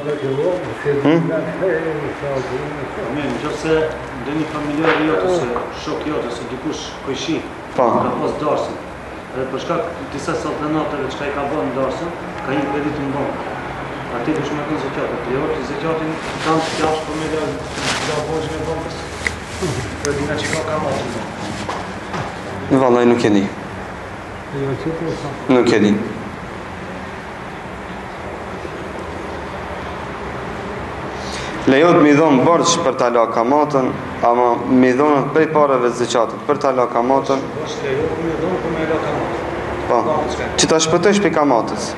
Në gjithë se dhe një familjarë jote, ose shok jote, ose dikush kojshi, ka pas darsën. Edhe për shkak disa saltanateve që ka i ka bërë në darsën, ka një kredit në bankë. Ati dush me kënë zëqatit. Lejot të zëqatin kanë të kjash për me da borgjën e bankës. Për dina që ka matë në bankë. Vallaj nuk e di. Nuk e di. Lejot mi dhonë borç për ta la kamatën, ama mi dhonë prej pareve zëqatit për ta la kamatën. është lejot mi dhonë për me la kamatën. Po, që ta shpëtësh për kamatës.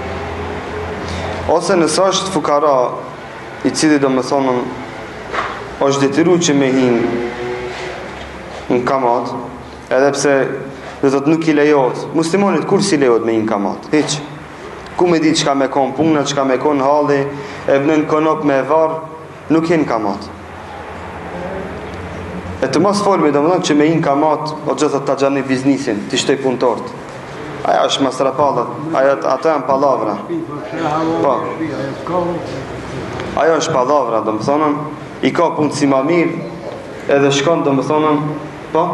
Ose nësë është fukara i cili do më thonën është detyru që me hinë në kamat, edhe pse dhe thot nuk i lejot, muslimonit kur si lejot me hinë kamat, hiq. Ku me di që ka me konë puna, që ka me konë halli, e vënën konop me varë, nuk hinë kamat. E të mos folmi do më thonë që me hinë kamat, o gjithët të gjani biznisin, të shtoj punëtortë. Aja është masrapallat, ato janë palavra. Po. Ajo është palavra, do më thonën, i ka punë si ma mirë, edhe shkon, do më thonën, po?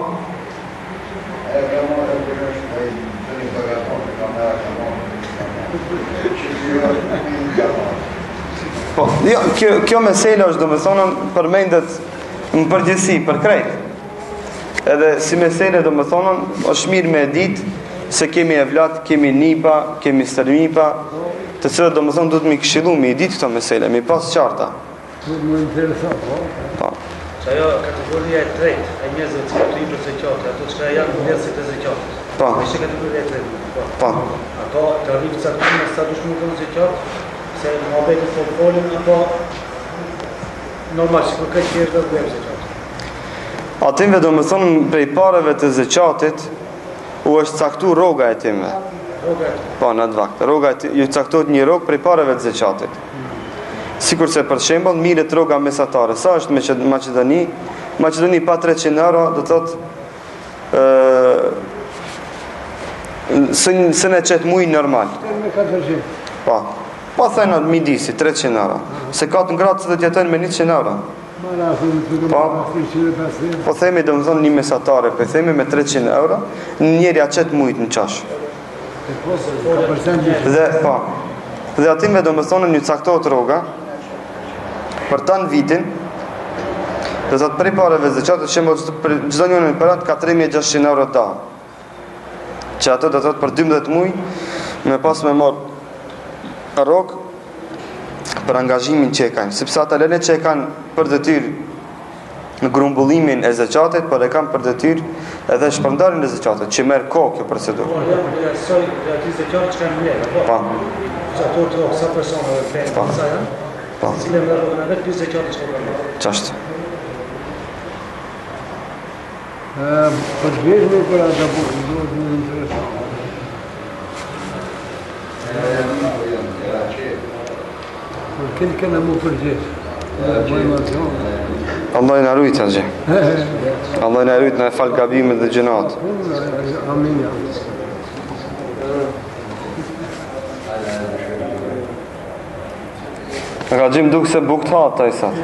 Po, jo, kjo mesela është, do më thonën, përmendet në përgjithësi, për krejt. Edhe si mesele, do më thonën, është mirë me ditë, se kemi evlat, kemi nipa, kemi stërmipa, të cilët do më thonë du të mi këshilu, mi ditë këto mesele, mi pas qarta. Më interesant, po? Që ajo kategoria e tretë, e njerëzve që të i për zëqatë, ato që janë njerëzit e zëqatë. Po. Ishte kategoria e tretë. Po. Ato të rrivë caktume sa dush më kënë zëqatë, se në mabeti folin, apo normal, që për këtë kjerë dhe bëjmë zëqatë. Atimve do më thonë prej pareve të zëqatit, u është caktu roga e time. Roga e time? Po, në të vaktë. Roga e time, ju caktuat një rogë prej pareve të zëqatit. Sikur se për shembull mirët roga mesatare. Sa është me Maqedoni? Maqedoni pa 300 euro, do të thotë së në qëtë mujë normal. Po. Po thënë midisi, 300 euro. Se ka të ngratë se dhe tjetën me 100 euro. Po themi do më thonë një mesatare, po themi me 300 euro, njeri a qëtë mujtë në qash. Dhe, po, dhe atime do më thonë një caktohet roga, për tanë vitin, dhe të prej pareve zëqatë, që më gjithë një në përat ka 3600 euro ta. Që ato do të thotë për 12 mujë, me pas me marë rogë, për angazhimin që e kanë, sepse ata lene që e kanë për detyrë në grumbullimin e zëqatit, por e kanë për detyrë edhe shpërndarjen e zëqatit, që merr kohë kjo procedurë. Po, ja soi aty zëqatit që kanë mirë, po. Po. Ato të sa persona e kanë, sa janë? Po. Cilë më rrogën edhe ky zëqatit që kanë. Ç'është? Për vjetë për ata do të më interesant. Kënë kënë mu përgjith. Allah i në rujtë atë gjë. Allah i në rujtë në e falë gabimet dhe gjënatë. Amin. Ka gjim duk se buk të hatë ta i satë.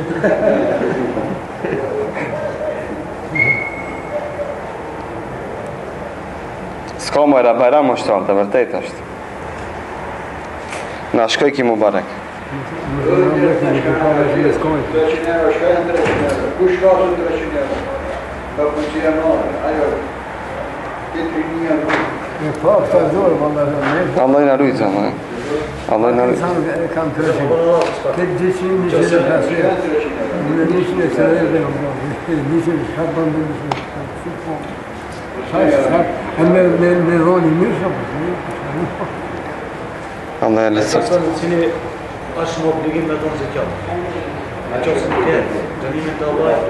Ka mojra bajram është të vërtet është. Na shkoj ki Mubarek. Kush ka 300 euro? Ka punë ajo. E pa, këta dorë, Allah i në rujtë, Allah. Allah i në rujtë. Kam 300. Këtë 225 euro. Në 130 euro. 100 bandë me roni mirë, Allah e lësëft. Cili është në obligim me tonë zekjat. A qësë në tjetë, dënimin të Allah.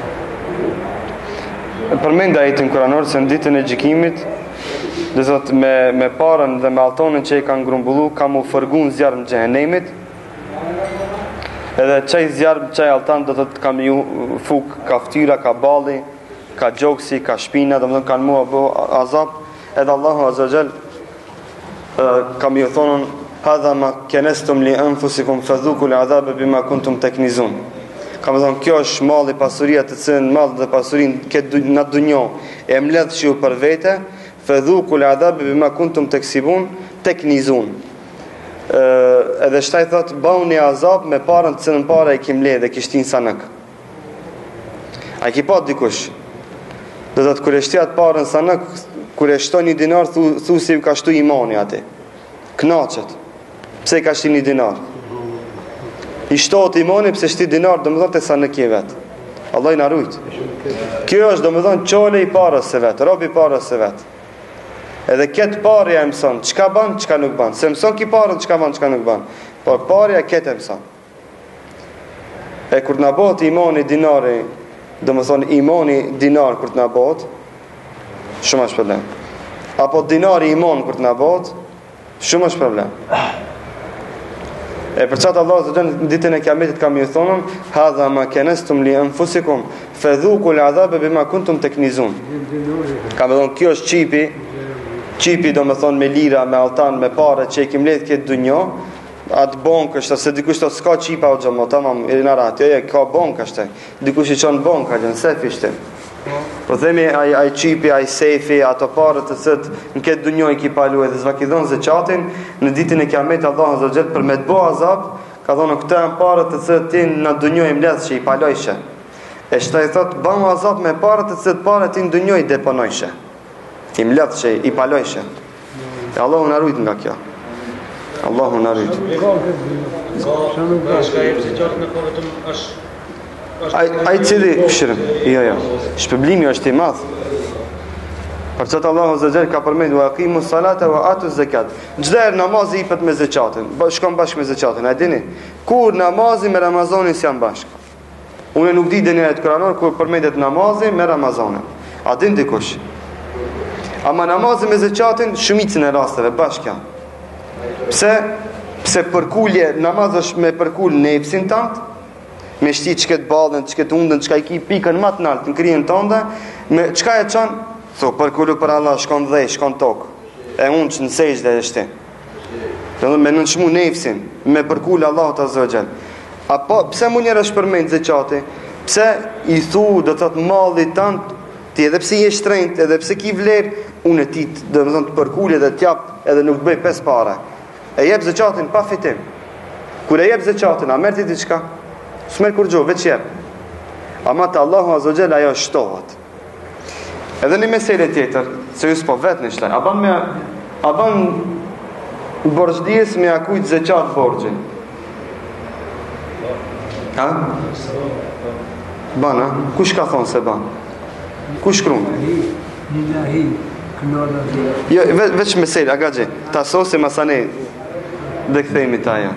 Përmenda e të në kuranor se në ditën e gjikimit, dhe thot me parën dhe me altonën që i kanë grumbullu, ka mu fërgu në zjarë në gjehenemit, edhe qaj zjarë, qaj altan, dhe thot kam ju fuk, ka ftyra, ka bali, ka gjoksi, ka shpina, dhe më dhënë kanë mua bo azab, edhe Allahu Azajal kam ju thonën, hadha ma kenestum li anfusikum fadhuku li adhabe bima kuntum teknizun. Kam thonë, kjo është malli pasuria të cilën malli dhe pasurin në dunjo e mledh që ju për vete, fadhuku li adhabe bima kuntum teknizun. Edhe shtaj thot, bau një azab me parën të cilën para i kim le dhe kishtin sanëk. A i ki pat dikush. Dhe thot, kër e shtjat parën sanëk, kër e shto një dinar, thu si ka shtu imani ati. Knaqet. Pse ka shti një dinar? I shtot imani pse shti dinar, do më thonë të sanëk i vetë. Allah i në rujtë. Kjo është do më thonë qole i parës se vetë, rob i parës se vetë. Edhe ketë parja e mëson, qka ban, qka nuk ban. Se mëson ki parën, qka ban, qka nuk ban. Por parja ketë e mëson. E kur në bot imani dinari, do më thonë imani dinar kur të në bot, shumë është problem. Apo dinari iman kur të në bot, shumë është problem. E për qatë Allah të dënë në ditën e kiametit kam ju thonën, hadha ma kenestum li anfusikum fadhuku l'adhabe bima kuntum teknizun. Kam e thonë, kjo është qipi do me thonë me lira, me altan, me pare që i kim letë këtë dunjo, atë bonkë është, se dikush të s'ka qipa o gjëmo, tamam, i në ratë, ka bonkë është, dikush i qonë bonkë, gjënë, sefi ishte. Po themi ai qipi, ai sefi, ato parët të cët në këtë dunjoj ki palu edhe zvakidhon zëqatin, në ditën e kiamet Allah Azza Jall për me të bo azab, ka thonë këta në parët të cët ti në dunjoj mledhë që i palojshe. E shta i thotë, bëmë azab me parët të cët parët ti në dunjoj deponojshe. I mledhë që i palojshe. E Allahu në rujtë nga kjo. Allahu në rujtë. Ka shka e pëse qartë në kohë vetëm është Ai cili këshirëm, jo, shpëblimi është i madh. Për çfarë Allahu Azza Jall ka përmendur aqimu salata wa atu zakat. Çdo herë namazi i pet me zakatin, shkon bashkë me zakatin. A dini? Kur namazi me Ramazanin janë bashkë. Unë nuk di dënë atë kuranor kur përmendet namazi me Ramazanin. A din dikush? Ama namazi me zakatin shumicën e rasteve bashkë janë. Pse përkulje namaz është me përkul nefsin tant, me shti që këtë balën, që këtë undën, që ka i ki pikën matë naltë në kryen tënde, me qka e qanë? Tho, përkullu për Allah, shkon dhej, shkon tokë, e unë që në sejsh dhe e shti. Me nënshmu nefsin, me përkullu Allah të zëgjel. Apo, pse mu njerë është përmendë zëqati? Pse i thu, do të të malli tantë, ti edhe pse je shtrejnët, edhe pse ki vlerë, unë e ti dhe më thënë të përkullu dhe t'jap edhe nuk të bëj 5 pare. E jep zëqatin pa fitim. Kur e jep zëqatin, a mërë ti diqka? S'merë kur gjo, veç jep. Ama të Allahu Azza Jall ajo shtohet. Edhe një mesele tjetër, se ju s'po vetë në shtaj, a ban borçdies me akujt zeqat borgjin? Ha? Ban, ha? Kush ka thonë se ban? Kush krunë? Lillahi, kënora dhe. Jo, veç mesele, aga gje, ta sosi masane dhe këthejmi taja.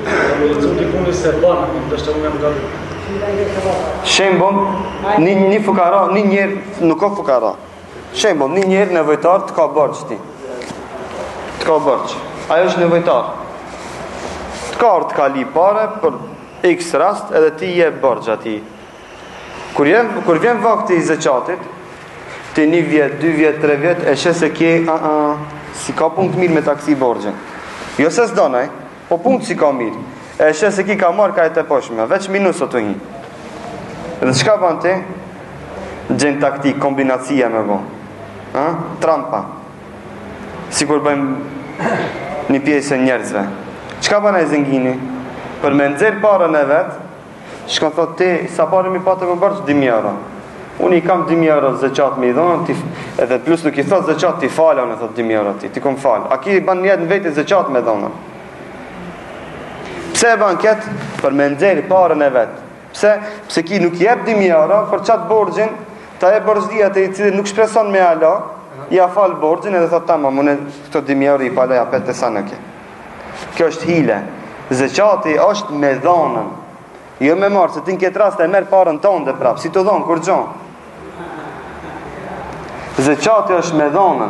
Shembon, një fukara, një njerë nuk ka fukara. Shembon, një njerë nevojtar të ka borç ti. Të ka borç. Ajo është nevojtar. Të ka të ka li pare për x rast edhe ti je borç ati. Kur vjen vakti i zëqatit, ti 1 vjet, 2 vjet, 3 vjet, e shes se kje, si ka punë të mirë me taksi borgjën. Jo se s'donaj, po punë si ka mirë. E shes se ki ka marrë ka e të poshme, veç minusot të hi. Dhe qka ban ti? Gjenë taktik, kombinacija me bo. Trampa. sikur bëjmë një pjesë e njerëzve. Çka bën ai zëngjini? Për me nxjerr parën e vet, shkon thotë ti sa parë mi patë më bërç 2000 euro. Unë i kam 2000 euro zeqat me i dhonë, edhe plus nuk i thot zeqat ti fala, unë thot 2000 euro ti kom fal. A ki ban njetë në vetë zeqat me dhonë? Pse e ban ketë? Për me nxjerr parën e vet. Pse ki nuk jep 2000 euro për qatë borxhin, ta e borxhdia te i cili nuk shpreson me ala, ja fal borxhin edhe thot tamam, unë këto 2000 euro i pala ja petë sa në ke. Kjo është hile. Zeqati është me dhonën. Jo me marë, se ti në këtë rast e merë parën tonë dhe prapë, si të dhonë, kur gjonë. Zeqati është me dhonën.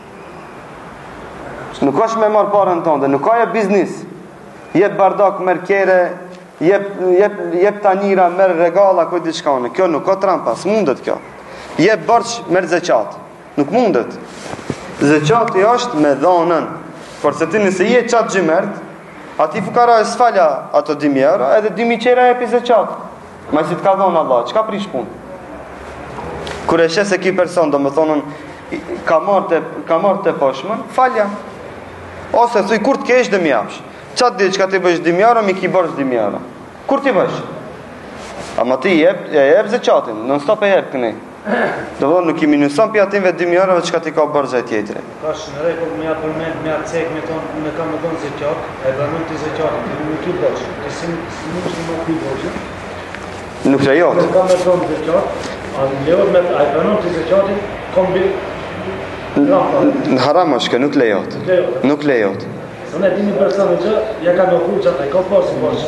Nuk është me marë parën tonë dhe nuk ka jep biznis. Jep bardak, merë kere, jep tanira, merë regala, kujt diçkane. Kjo nuk ka trampa, s'mundet kjo. Jep bërç, merë zeqat. Nuk mundet. Zeqati është me dhonën. Por se ti nëse je qatë gjimert, ati fukara e s'falja ato 2000 euro, edhe 2000 qera e pise qatë. Ma si t'ka dhonë Allah, qka prish pun? Kure she se ki person, do me thonën, ka marrë të poshmen, falja. Ose thuj, kur t'kesh dhe mjafsh. Qatë dhe qka ti bësh 2000 euro, mi ki bërsh 2000 euro. Kur ti bësh? Ama ti jep zë qatin, non stop e jep kënej. Do thonë nuk i minuson për atinve 2000 euro qka ti ka bërgja e tjetëre. Kash në rekull me ja përmend, me ja cek, me tonë, me kam me tonë zeqat, e banon të zeqatin, të nuk i bërsh, të si nuk si më kuj bërsh. Nuk lejot. Me kam me tonë zeqat, a lejot me a e banon të zeqatin, kom bi... Në haram është që nuk lejot. Nuk lejot. Së ne dini personi që, ja ka në kuqat, a i ka pasë bërsh.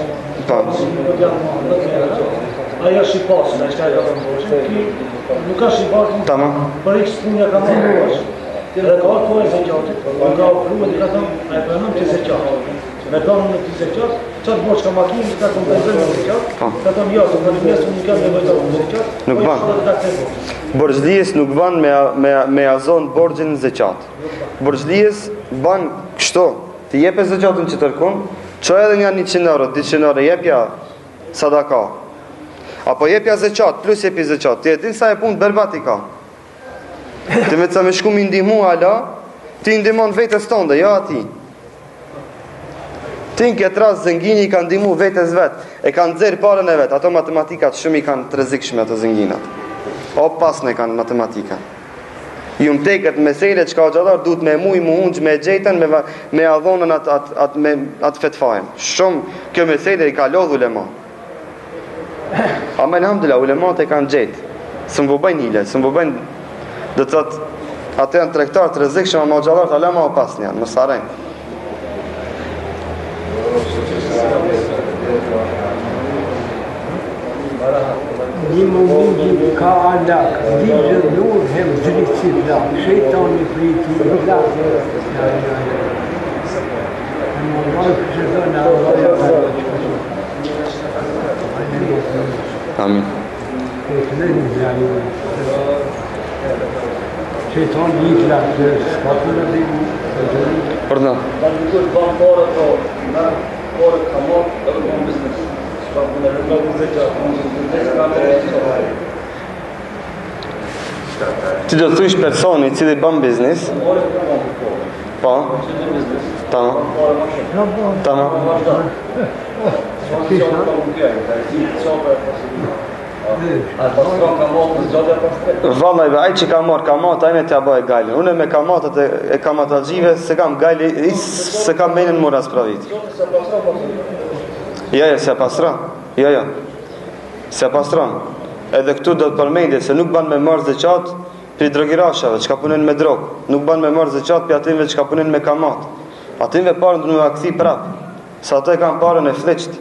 Aja është i pasë, a i shka i ka të bërsh. Nuk ka shqipatin, për x punja ka marrë bërsh, dhe ka arë e zeqatit, nuk ka ofru e ka thëmë, a e përnëm të zeqat. Me përnëm në të zeqat, qatë bërsh ka makinë, që ka kompenzën në zeqat, ka thëmë jasë, në një mesë një kanë nevojta në zeqat, nuk ban. Borxhlijes nuk ban me azon borxhin në zeqat. Borxhlijes ban kështu, ti jep e zeqatin që tërkun, që edhe nga 100 euro, 200 euro, jepja sadaka. Apo jepja zeqat, plus jepi zeqat. Ti e din sa e punë berbat i ka. Ti me të sa me shku mi ndihmu ala, ti ndihmon vetës tonde, jo ati. Ti në këtë ras zëngjini i ka ndihmu vetës vetë, e kanë dzerë parën e vetë. Ato matematikat shumë i kanë të rrezikshme ato zëngjinat. O pasne kanë matematikat. Ju më teket meselet që ka gjallar duhet me mu hunç me gjetën, me adhonën atë fetfajen. Shumë kjo mesele i ka lodhu lema. Ama alhamdulillah, ulemat e kanë gjetë. Së më bëbajnë hile, së më bëbajnë, dhe të thotë, atë janë tregtarë të rrezikshëm, ama gjallarët alema o pasnë janë, më sarajnë. Një mundi ka alak, digë nur hem zricit lak, shejtani priti lak. Në Allah që dhënë, Allah e parë. Amin. Shejtan një lakë, s'ka përë dhe Përna. Kanë dikush ban parë të parë ka marrë edhe ban biznes. S'ka punë e rëmë Ti do të thush personi i cili bën biznes? Po. Tamam. Tamam. Vallaj, ai që ka marrë kamat, ajme t'ja bëj gajlin. Unë me kamatët e kamatalgjive se kam gajli, se kam menin mura spravit. Jo, se pasron. Jo. Se pasron. Edhe këtu do të përmendje se nuk ban me marrë zeqat për drogirashave që ka punen me drog. Nuk ban me marrë zeqat për atinve që ka punen me kamat. Atinve parën të në akthi prap. Sa ato e kam parën e fleqt.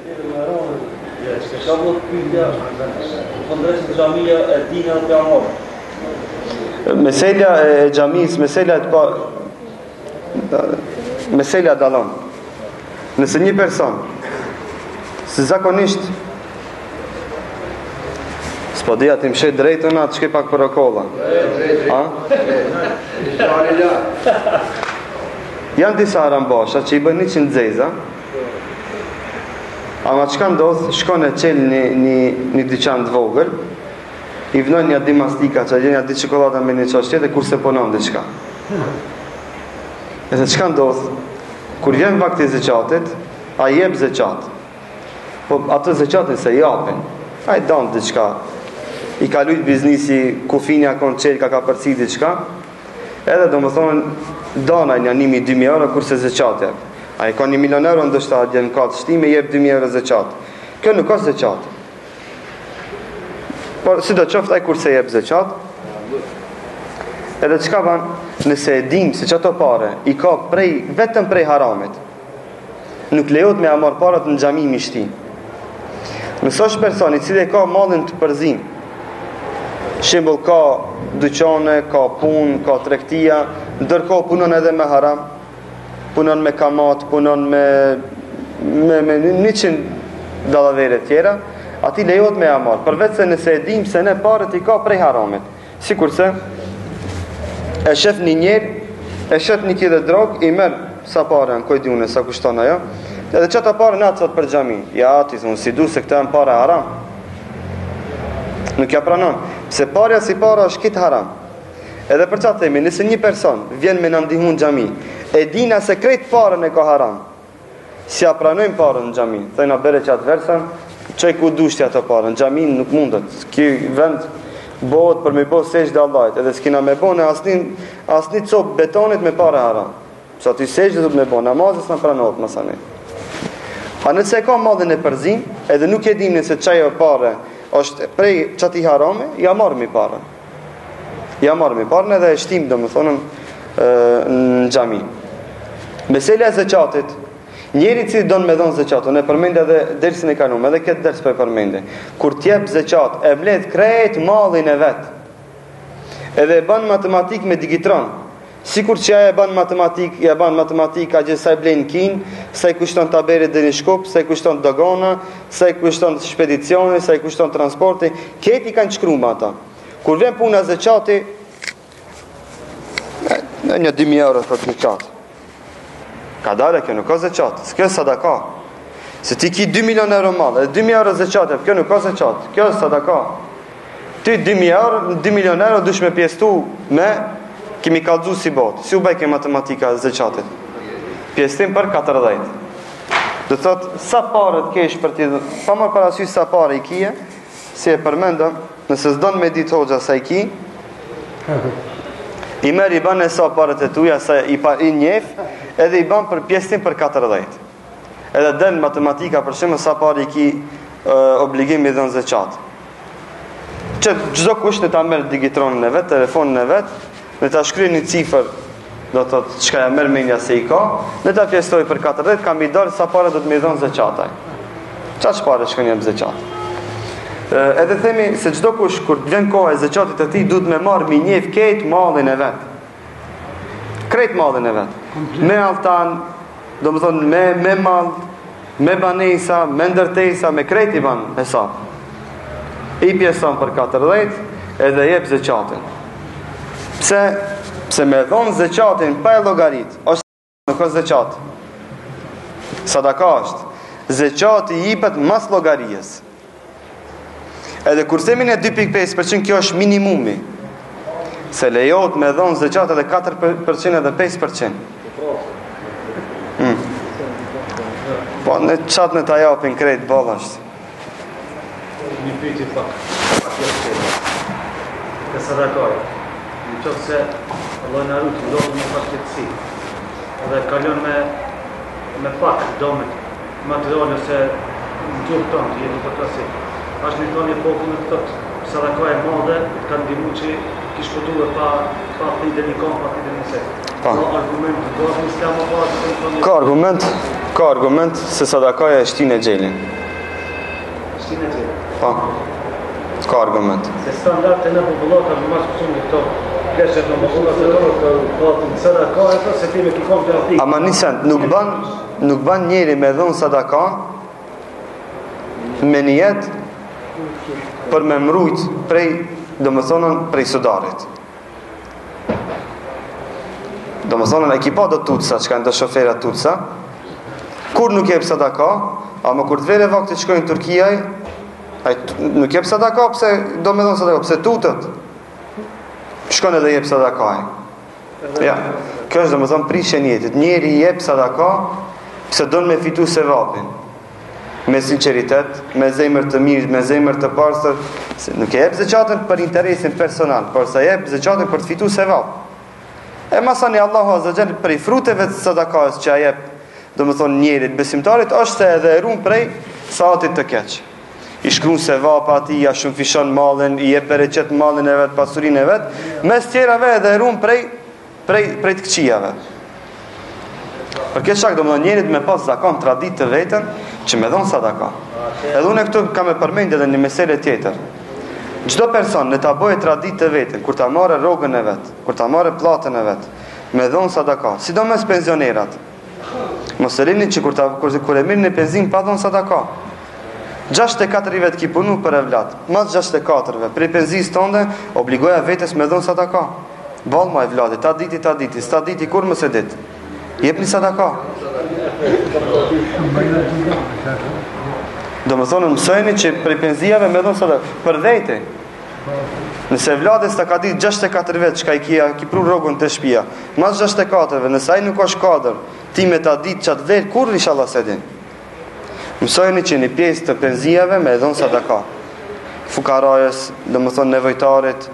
Ka vot pyetja, fundrejtë xhamia e dina të amor. Meselja e xhamis, meselja e pa meselja dallon. Nëse një person si zakonisht s'po dia ti më shet drejtën atë shkoj pak për okolla. Ha? Janë disa arambasha që i bën 100 zeza. Ama çka ndodh, shkon e çel një dyqan të vogël, i vnon një di mastika, që një di çokoladë me një çështje dhe kurse punon diçka. Edhe çka ndodh? Kur vjen vakti i zeqatit, ai jep zeqat. Po atë zeqatin se japin. Ai don diçka. I ka lujt biznesi, kufinja konçelka ka përci diçka. Edhe domethënë don ai 1.000-2.000 euro kurse zeqati. Ai ka 1 milion euro ndoshta atje në kat shtime jep 2.000 euro zeqat. Kjo nuk ka zeqat. Por sidoqoftë ai kurse jep zeqat. Edhe çka ban? Nëse e dim se çato pare i ka vetëm prej haramit. Nuk lejohet me marr parat në xhami mishti. Nëse është person i cili ka mallin të përzim, shembull ka dyqane, ka punë, ka tregtia, ndërkohë punon edhe me haram, punon me kamat, punon me 100 dallavere tjera, ati lejohet me marr, përveç se nëse e dim se ne parat i ka prej haramit. Sikurse e shef një njerë, e shef një kile drog, i merë sa pare në kojdune, sa kushton ajo, edhe që ta pare në atësat për xhami. Ja, ati, unë si du se këta e në pare haram. Nuk ja pranon. Pse parja si para është kitë haram. Edhe për çfarë themi, nëse një person vjen me na ndihmu në xhami, e dina se krejt parën e ka haram, si ja pranojmë parën në xhami, thëna bere që atë versën, çaj ku dushtja të parën, në xhami nuk mundet. Ky vend bëhet për me bëj sejdë Allahit, edhe s'kina me bënë asnjë copë betonit me parë haram. Sa ti sejdë do të me bëj namazin s'na pranohet mësani. A nëse ka mallin e përzim, edhe nuk e dimë se çajo parë është prej çati harame, ja marrim i parën. Ja marrim i parën edhe e shtim domethënë në xhami. Mesela e zeqatit, njeri që don me dhon zeqat, unë e përmend edhe dersin e kanuam, edhe këtë ders po e përmende. Kur t'jep zeqat, e mbledh krejt mallin e vet. Edhe e bën matematik me digitron. Sikur që ajo e bën matematik, ja bën matematika gjë sa e blen kin, sa i kushton tabere deri në shkop, sa i kushton dogana, sa i kushton shpedicioni, sa i kushton transporti, këti kanë shkruar ata. Kur vjen puna zeqati, një 2.000 euro për zeqat. Ka dalë kjo nuk ka zeqat, s'kjo sadaka. Se ti ki 2 milion euro mall, edhe 2.000 euro zeqat, kjo nuk ka zeqat, kjo është sadaka. Ti 2.000 euro, 2 milion euro dush me pjestu me kemi kallxu si botë. Si u bëj ke matematika zeqatit? Pjestim për 40. Do thot sa parë të kesh për ti, pa marr parasysh sa parë i kije, si e përmendëm, nëse s'don me ditë hoxha sa i ki, i merr i bën e sa parët e tuja sa i njeh, edhe i bën për pjestim për 40. Edhe del matematika për shembull sa parë i ki obligim i dhën zeqat. Që çdo kush të ta merr digitronin e vet, telefonin e vet, në ta shkryj një cifër, do të thotë çka ja merr mendja se i ka, në ta pjesoj për 40, kam i dalë sa parë do të më dhon zeqataj. Çfarë çfarë shkon jam zeqat? Edhe themi se çdo kush kur vjen koha e zeqatit të tij duhet me marr me njeh këtë mallin e vet. Krejt mallin e vet. Me altan, domethënë me mall, me banesa, me ndërtesa, me krejt i ban hesab. I pjeson për 40 edhe jep zeqatin. Pse me dhon zeqatin pa e llogarit, është nuk është zeqat. Sadaka është. Zeqati jepet mas llogarisë. Edhe kur themi ne 2.5%, kjo është minimumi. Se lejohet me dhon zeqat edhe 4% edhe 5%. Po në çat në ta japin krejt ballasht. Një pyetje pak. Ka sadakoj. Në qoftë se Allah na ruaj, ndodh një pashtetësi. Edhe kalon me pak domet materiale se në gjurë tonë të jetë të klasi. Ashtë një tonë një popullë të thotë sadaka e madhe, ka ndihmu që kishë pëtu e pa thide një kam, pa thide një se. Ka argument të gazë në islamë bazë? Ka argument se sadakaja e shtin e gjelin. Shtin e gjelin? Pa. Ka argument. Se standart e në popullata në mashë pësumë në këto keshët në popullat e tonë, sadaka e të se ti me kikom të artikë. Ama nisën, nuk ban njeri me dhonë sadaka me njet për me mrujt prej, do më thonën, prej sudarit. Do më thonën, ekipa do tutsa, që kanë do shoferat tutsa, kur nuk jep sadaka, ama kur të vere vakti që shkojnë në Turkijaj, nuk jep sadaka, pëse do me dhonë sadaka, pëse tutët, shkojnë edhe jep sadakaj. Ja, kjo është domethënë prishje në jetë. Njeri I jep sadaka pse don me fitu sevapin. Me sinqeritet, me zemër të mirë, me zemër të pastër, nuk e jep zekatën për interesin personal, por sa jep zekatën për të fituar sevap. E masani Allahu Azza wa Jall për fruteve të sadakas që jep, domethënë njerit besimtarit, është se edhe e ruan prej saatit të keq. I shkruan sevap atij, ja shumëfishon mallin, I jep bereqet mallin e vet, pasurinë e vet, mes tjerave edhe e ruan prej të këqijave. Për këtë shkak domethënë njerit me pas zakon traditë të vetën që me dhon sadaka. Edhe unë këtu kam e përmendë edhe një meselë tjetër. Çdo person në ta bëjë traditë të vetën, kur ta marrë rrogën e vet, kur ta marrë pllatën e vet, me dhon sadaka, sidomos pensionerat. Mos e lini që kur e mirë në penzion pa dhon sadaka. 64 vjet ki punu për evlat, mas 64-ve, prej penzisë tonde, obligoja vetes me dhon sadaka. Ballma e vladit, ta diti, sta diti kur mos e dit. Jepni sadaka. Do më thonë mësojni që prej penzijave me dhon sadaka për vete. Nëse vladis ta ka ditë 64 vjet çka ki pru rrogën të shtëpia, mas 64-ve, nëse ai nuk është kadër, ti me ta ditë çat vet kur inshallah se din. Mësojni që një pjesë të penzijave me dhon sadaka. Fukarajës, do më thonë nevojtarit,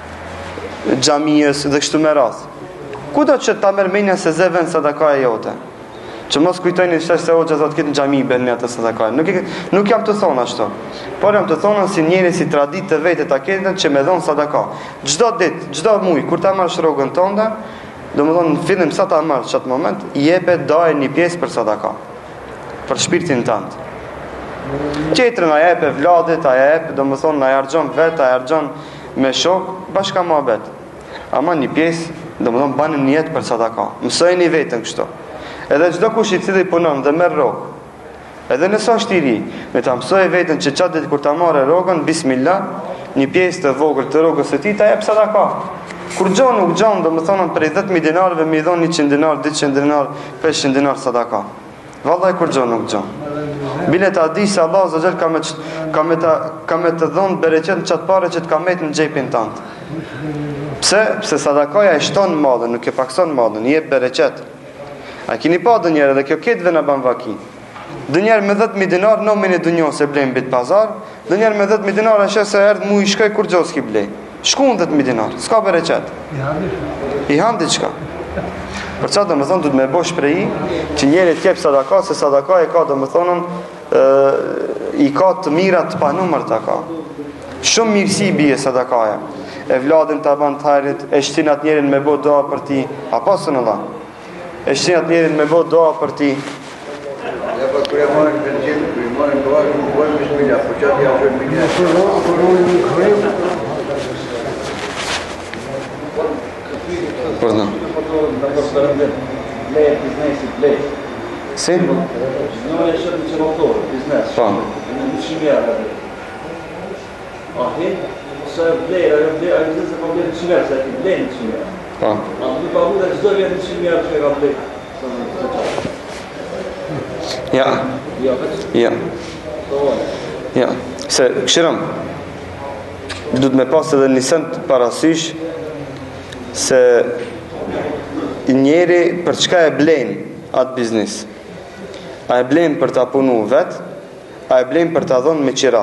xhamijës dhe kështu me radhë. Kudo që ta merr menja se ze vend sadaka e jote. Që mos kujtojni se hoxha thotë këtë në xhami bën me atë sadaka. Nuk jam të thonë ashtu. Por jam të thonë si njëri si traditë të vetë ta kenë që me dhon sadaka. Çdo ditë, çdo muaj kur ta marrësh rrogën tënde, domethënë në fillim sa ta marrësh atë moment, jepë daj një pjesë për sadaka. Për shpirtin tënd. Tjetrën a jep e vladit, a jep, domethënë na harxhon vet, a harxhon me shok, bashka mohabet. Ama një pjesë, domethënë bani një jetë për sadaka. Mësojeni veten kështu. Edhe çdo kush I cili punon dhe merr rrogë. Edhe nëse është I ri, me ta mësoj veten që çat ditë kur ta marrë rrogën, bismillah, një pjesë të vogël të rrogës së tij ta jep sadaka. Kur gjon nuk gjon, domethënë prej 10.000 dinarëve më I dhon 100 dinar, 200 dinar, 500 dinar sadaka. Vallahi kur gjon nuk gjon. Bile ta di se Allah Azza Jall ka me të dhon bereqet në çat parë që të ka met në xhepin tënd. Pse? Pse sadakaja e shton mallin, nuk e pakson mallin, I jep bereqet. A keni pa dënjerë dhe kjo ketëve në ban vaki. Dënjerë me 10.000 dinar nomin e dunjon se blejnë bit pazar, dënjerë me 10.000 dinar ashe se erdh mu I shkoj kur gjos ki blej. Shkun 10.000 dinar, s'ka bereqet. I handi qka. Për qatë dhe më thonë du të me bosh prej që njerit kjep sadaka, se sadaka e ka dhe më thonën I ka të mirat të panumër të ka. Shumë mirësi bije sadakaja. E vladin të aban të hajrit, e shtinat njerin me bo doa për ti, a pasën Allah. E shtinat njerin me bo doa për ti. Ja pa kur e marrin benzin, kur e marrin doa, nuk bojnë bismillah, po qatë ja shojnë bismillah. Përna. Si? Në e shëtë që motorë, biznes. Pa. Në 100 mjerë. Ahi, se blejë, a biznes e pa blejë 100 mjerë, se e ki blejë 100 mjerë. Pa. A të pa vune çdo vjetë 100 mjerë që e ka blejë. Ja. Ja. Ja. Se këshirëm, du të me pas edhe një send parasysh se njeri për çka e blen atë biznis. A e blen për ta punu vet, a e blen për ta dhënë me qira.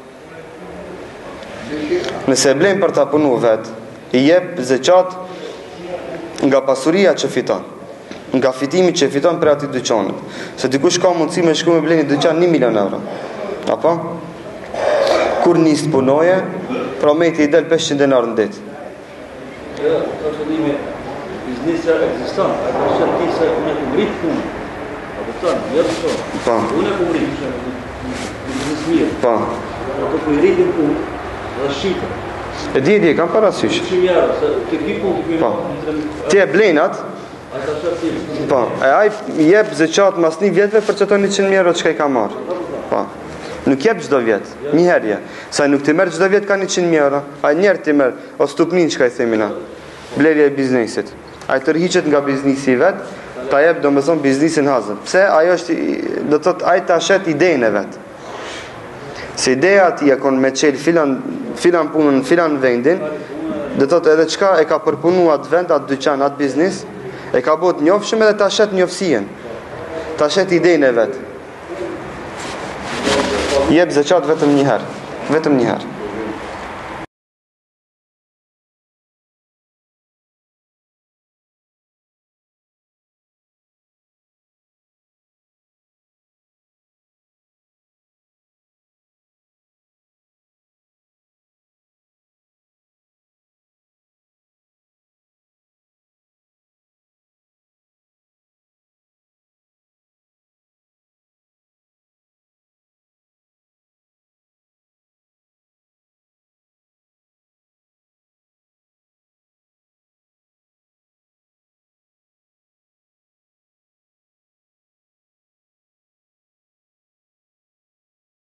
Nëse e blen për ta punu vet, I jep zeqat nga pasuria që fiton, nga fitimi që fiton për ati dyqanit. Se dikush ka mundësi me shku me bleni dyqan 1 milion euro. Apo? Kur nisë punoje, prometi I del 500 dinar në ditë. Ja, të shëllimi, biznisja eksistan, a të shëllë ti se unë e ku mritë punë. A të tanë, jërë të Pa. unë e ku mritë, biznis mirë. Pa. A të ku I rritin punë, dhe shqitën. E di, kam parasysh. 100 mjerë, se të ki punë të Pa. Ti e blenat, a të shëllë ti. pa. E aj jep zeqat mas 1 vjetve për që të 100 mjerë që ka I ka marë. Pa. Nuk jep çdo vjet, një herje. Sa nuk ti merr çdo vjet ka 100 euro. Ai njerë ti merr o stupnin çka I themi na. Blerja e biznesit. Ai tërhiqet nga biznesi I vet, ta jep domethën biznesin hazën. Pse ajo është do të thotë ai ta shet idenë e vet. Se ideja ti e kon me çel filan punën në filan vendin, Dhe thotë edhe çka e ka përpunu atë vend, atë dyqan, atë biznis, e ka bot njofshëm edhe ta shet njofsien, ta shet idejnë e vetë. Jep zeqat vetëm një herë.